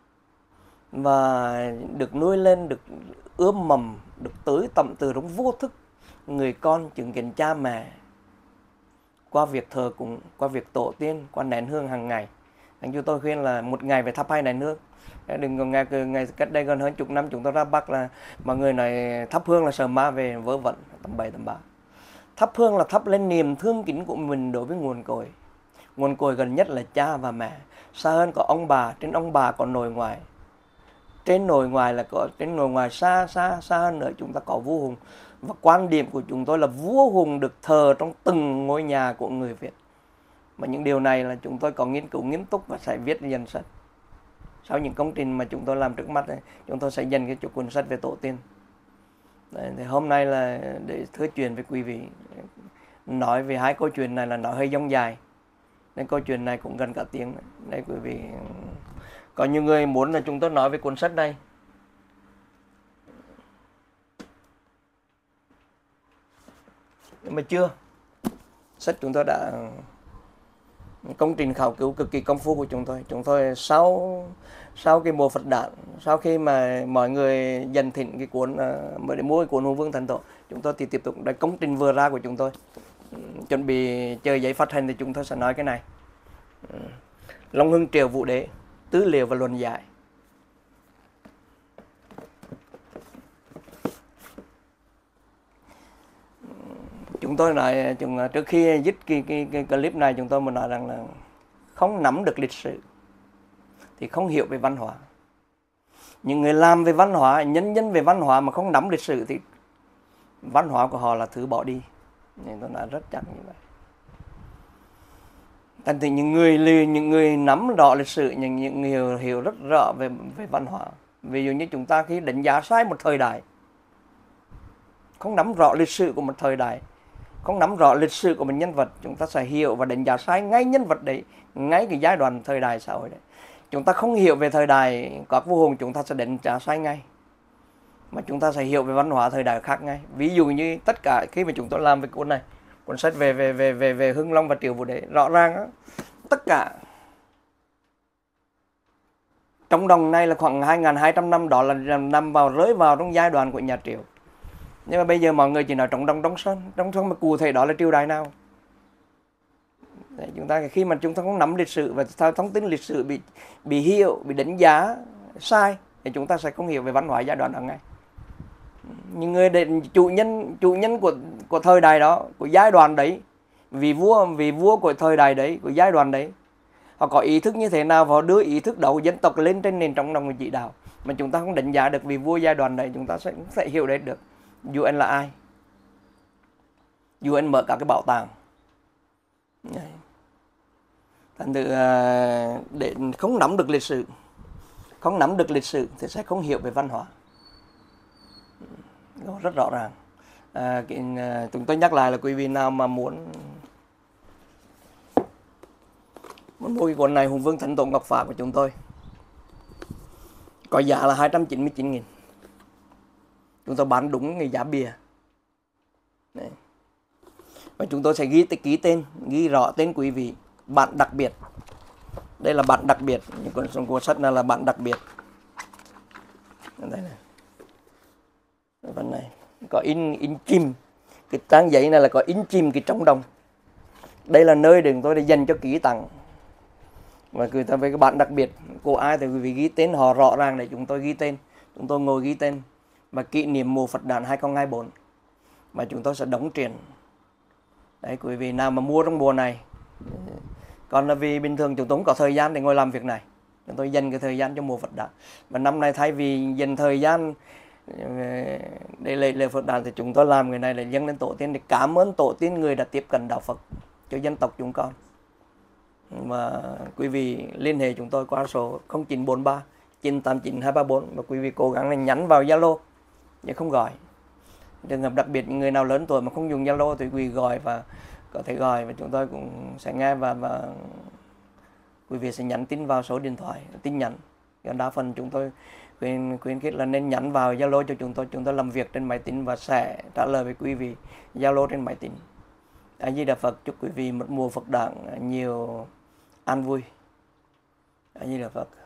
Và được nuôi lên, được ươm mầm, được tới tận từ trong vô thức. Người con chứng kiến cha mẹ qua việc thờ cúng, qua việc tổ tiên, qua nén hương hàng ngày. Anh chú tôi khuyên là một ngày phải thắp 2 nén hương. Đừng có ngày cách đây gần hơn chục năm chúng tôi ra Bắc là mọi người này thắp hương là sợ ma về vớ vẩn, tầm 7 tầm 3. Thắp hương là thắp lên niềm thương kính của mình đối với nguồn cội. Nguồn cội gần nhất là cha và mẹ, xa hơn có ông bà, trên ông bà còn nội ngoại. Trên nội ngoại là có, trên nội ngoại xa hơn nữa chúng ta có vua Hùng. Và quan điểm của chúng tôi là vua Hùng được thờ trong từng ngôi nhà của người Việt. Mà những điều này là chúng tôi có nghiên cứu nghiêm túc và sẽ viết dần sách. Sau những công trình mà chúng tôi làm trước mắt này, chúng tôi sẽ dành cái cuốn sách về tổ tiên. Đấy, thì hôm nay là để thưa chuyện với quý vị. Nói về 2 câu chuyện này là nói hơi dông dài, nên câu chuyện này cũng gần cả tiếng. Đây quý vị, có nhiều người muốn là chúng tôi nói về cuốn sách này. nhưng mà chưa. Sách chúng tôi đã công trình khảo cứu cực kỳ công phu của chúng tôi sau cái mùa Phật đản, sau khi mà mọi người dần thịnh cái cuốn mới để mua cái cuốn Hùng Vương Thần Tổ, chúng tôi thì tiếp tục đây công trình vừa ra của chúng tôi, chuẩn bị chờ giấy phát hành thì chúng tôi sẽ nói cái này. Long Hưng Triều Vũ Đế, Tư liệu và luận giải. Chúng tôi nói trước khi dứt cái clip này, chúng tôi muốn nói rằng là không nắm được lịch sử thì không hiểu về văn hóa. Những người làm về văn hóa, nhân dân về văn hóa mà không nắm lịch sử thì văn hóa của họ là thứ bỏ đi. Nên tôi nói rất chắc như vậy. Thành thì những người nắm rõ lịch sử, những người hiểu rất rõ về văn hóa. Ví dụ như chúng ta khi đánh giá sai một thời đại, không nắm rõ lịch sử của một thời đại, không nắm rõ lịch sử của một nhân vật, chúng ta sẽ hiểu và đánh giá sai ngay nhân vật đấy, ngay cái giai đoạn thời đại xã hội đấy. Chúng ta không hiểu về thời đại các vua hùng, chúng ta sẽ đánh giá sai ngay. Mà chúng ta sẽ hiểu về văn hóa thời đại khác ngay. Ví dụ như tất cả khi mà chúng tôi làm về cuốn này, cuốn sách về Hưng Long và Triệu Vũ Đế, rõ ràng đó, tất cả trong đồng này là khoảng 2.200 năm, đó là nằm rơi vào trong giai đoạn của nhà Triệu. Nhưng mà bây giờ mọi người chỉ nói Trống Đồng Đông Sơn mà cụ thể đó là triều đại nào? Đấy, chúng ta khi mà chúng ta không nắm lịch sử và thông tin lịch sử bị hiểu, bị đánh giá sai thì chúng ta sẽ không hiểu về văn hóa giai đoạn đó ngay. Những người chủ nhân của thời đại đó, của giai đoạn đấy, vì vua của thời đại đấy, của giai đoạn đấy, họ có ý thức như thế nào và họ đưa ý thức đầu dân tộc lên trên nền Trống Đồng của chỉ đạo, mà chúng ta không đánh giá được vì vua giai đoạn đấy, chúng ta sẽ hiểu đấy được. Dù anh là ai, dù anh mở cả cái bảo tàng. Thành thử để không nắm được lịch sử thì sẽ không hiểu về văn hóa. Đó rất rõ ràng. Chúng tôi nhắc lại là quý vị nào mà muốn mua cái cuốn này Hùng Vương Thánh Tổ Ngọc Phá của chúng tôi, có giá là 299.000. Chúng tôi bán đúng cái giá bìa. Đấy. Và chúng tôi sẽ ký tên, ghi rõ tên quý vị, bản đặc biệt. Đây là bản đặc biệt, những cuốn sách này là bản đặc biệt. Đây này. Phần này có in chìm, cái trang giấy này là có in chìm cái Trống Đồng. Đây là nơi để tôi dành cho ký tặng. Và gửi tới với cái bản đặc biệt của ai thì quý vị ghi tên họ rõ ràng để chúng tôi ghi tên. Chúng tôi ngồi ghi tên và kỷ niệm mùa Phật đản 2024 mà chúng tôi sẽ đóng triển. Đấy, quý vị nào mà mua trong mùa này. Còn là vì bình thường chúng tôi không có thời gian để ngồi làm việc này, chúng tôi dành cái thời gian cho mùa Phật đản. Và năm nay thay vì dành thời gian để lễ Phật đản thì chúng tôi làm người này để dâng lên tổ tiên, để cảm ơn tổ tiên người đã tiếp cận đạo Phật cho dân tộc chúng con. Và quý vị liên hệ chúng tôi qua số 0943 989 234 và quý vị cố gắng là nhắn vào Zalo chứ không gọi. Trường hợp đặc biệt những người nào lớn tuổi mà không dùng Zalo thì quý vị gọi và có thể gọi và chúng tôi cũng sẽ nghe và quý vị sẽ nhắn tin vào số điện thoại, tin nhắn. Đa phần chúng tôi khuyến khích là nên nhắn vào Zalo cho chúng tôi làm việc trên máy tính và sẽ trả lời với quý vị Zalo trên máy tính. A Di Đà Phật, chúc quý vị một mùa Phật đản nhiều an vui. A Di Đà Phật.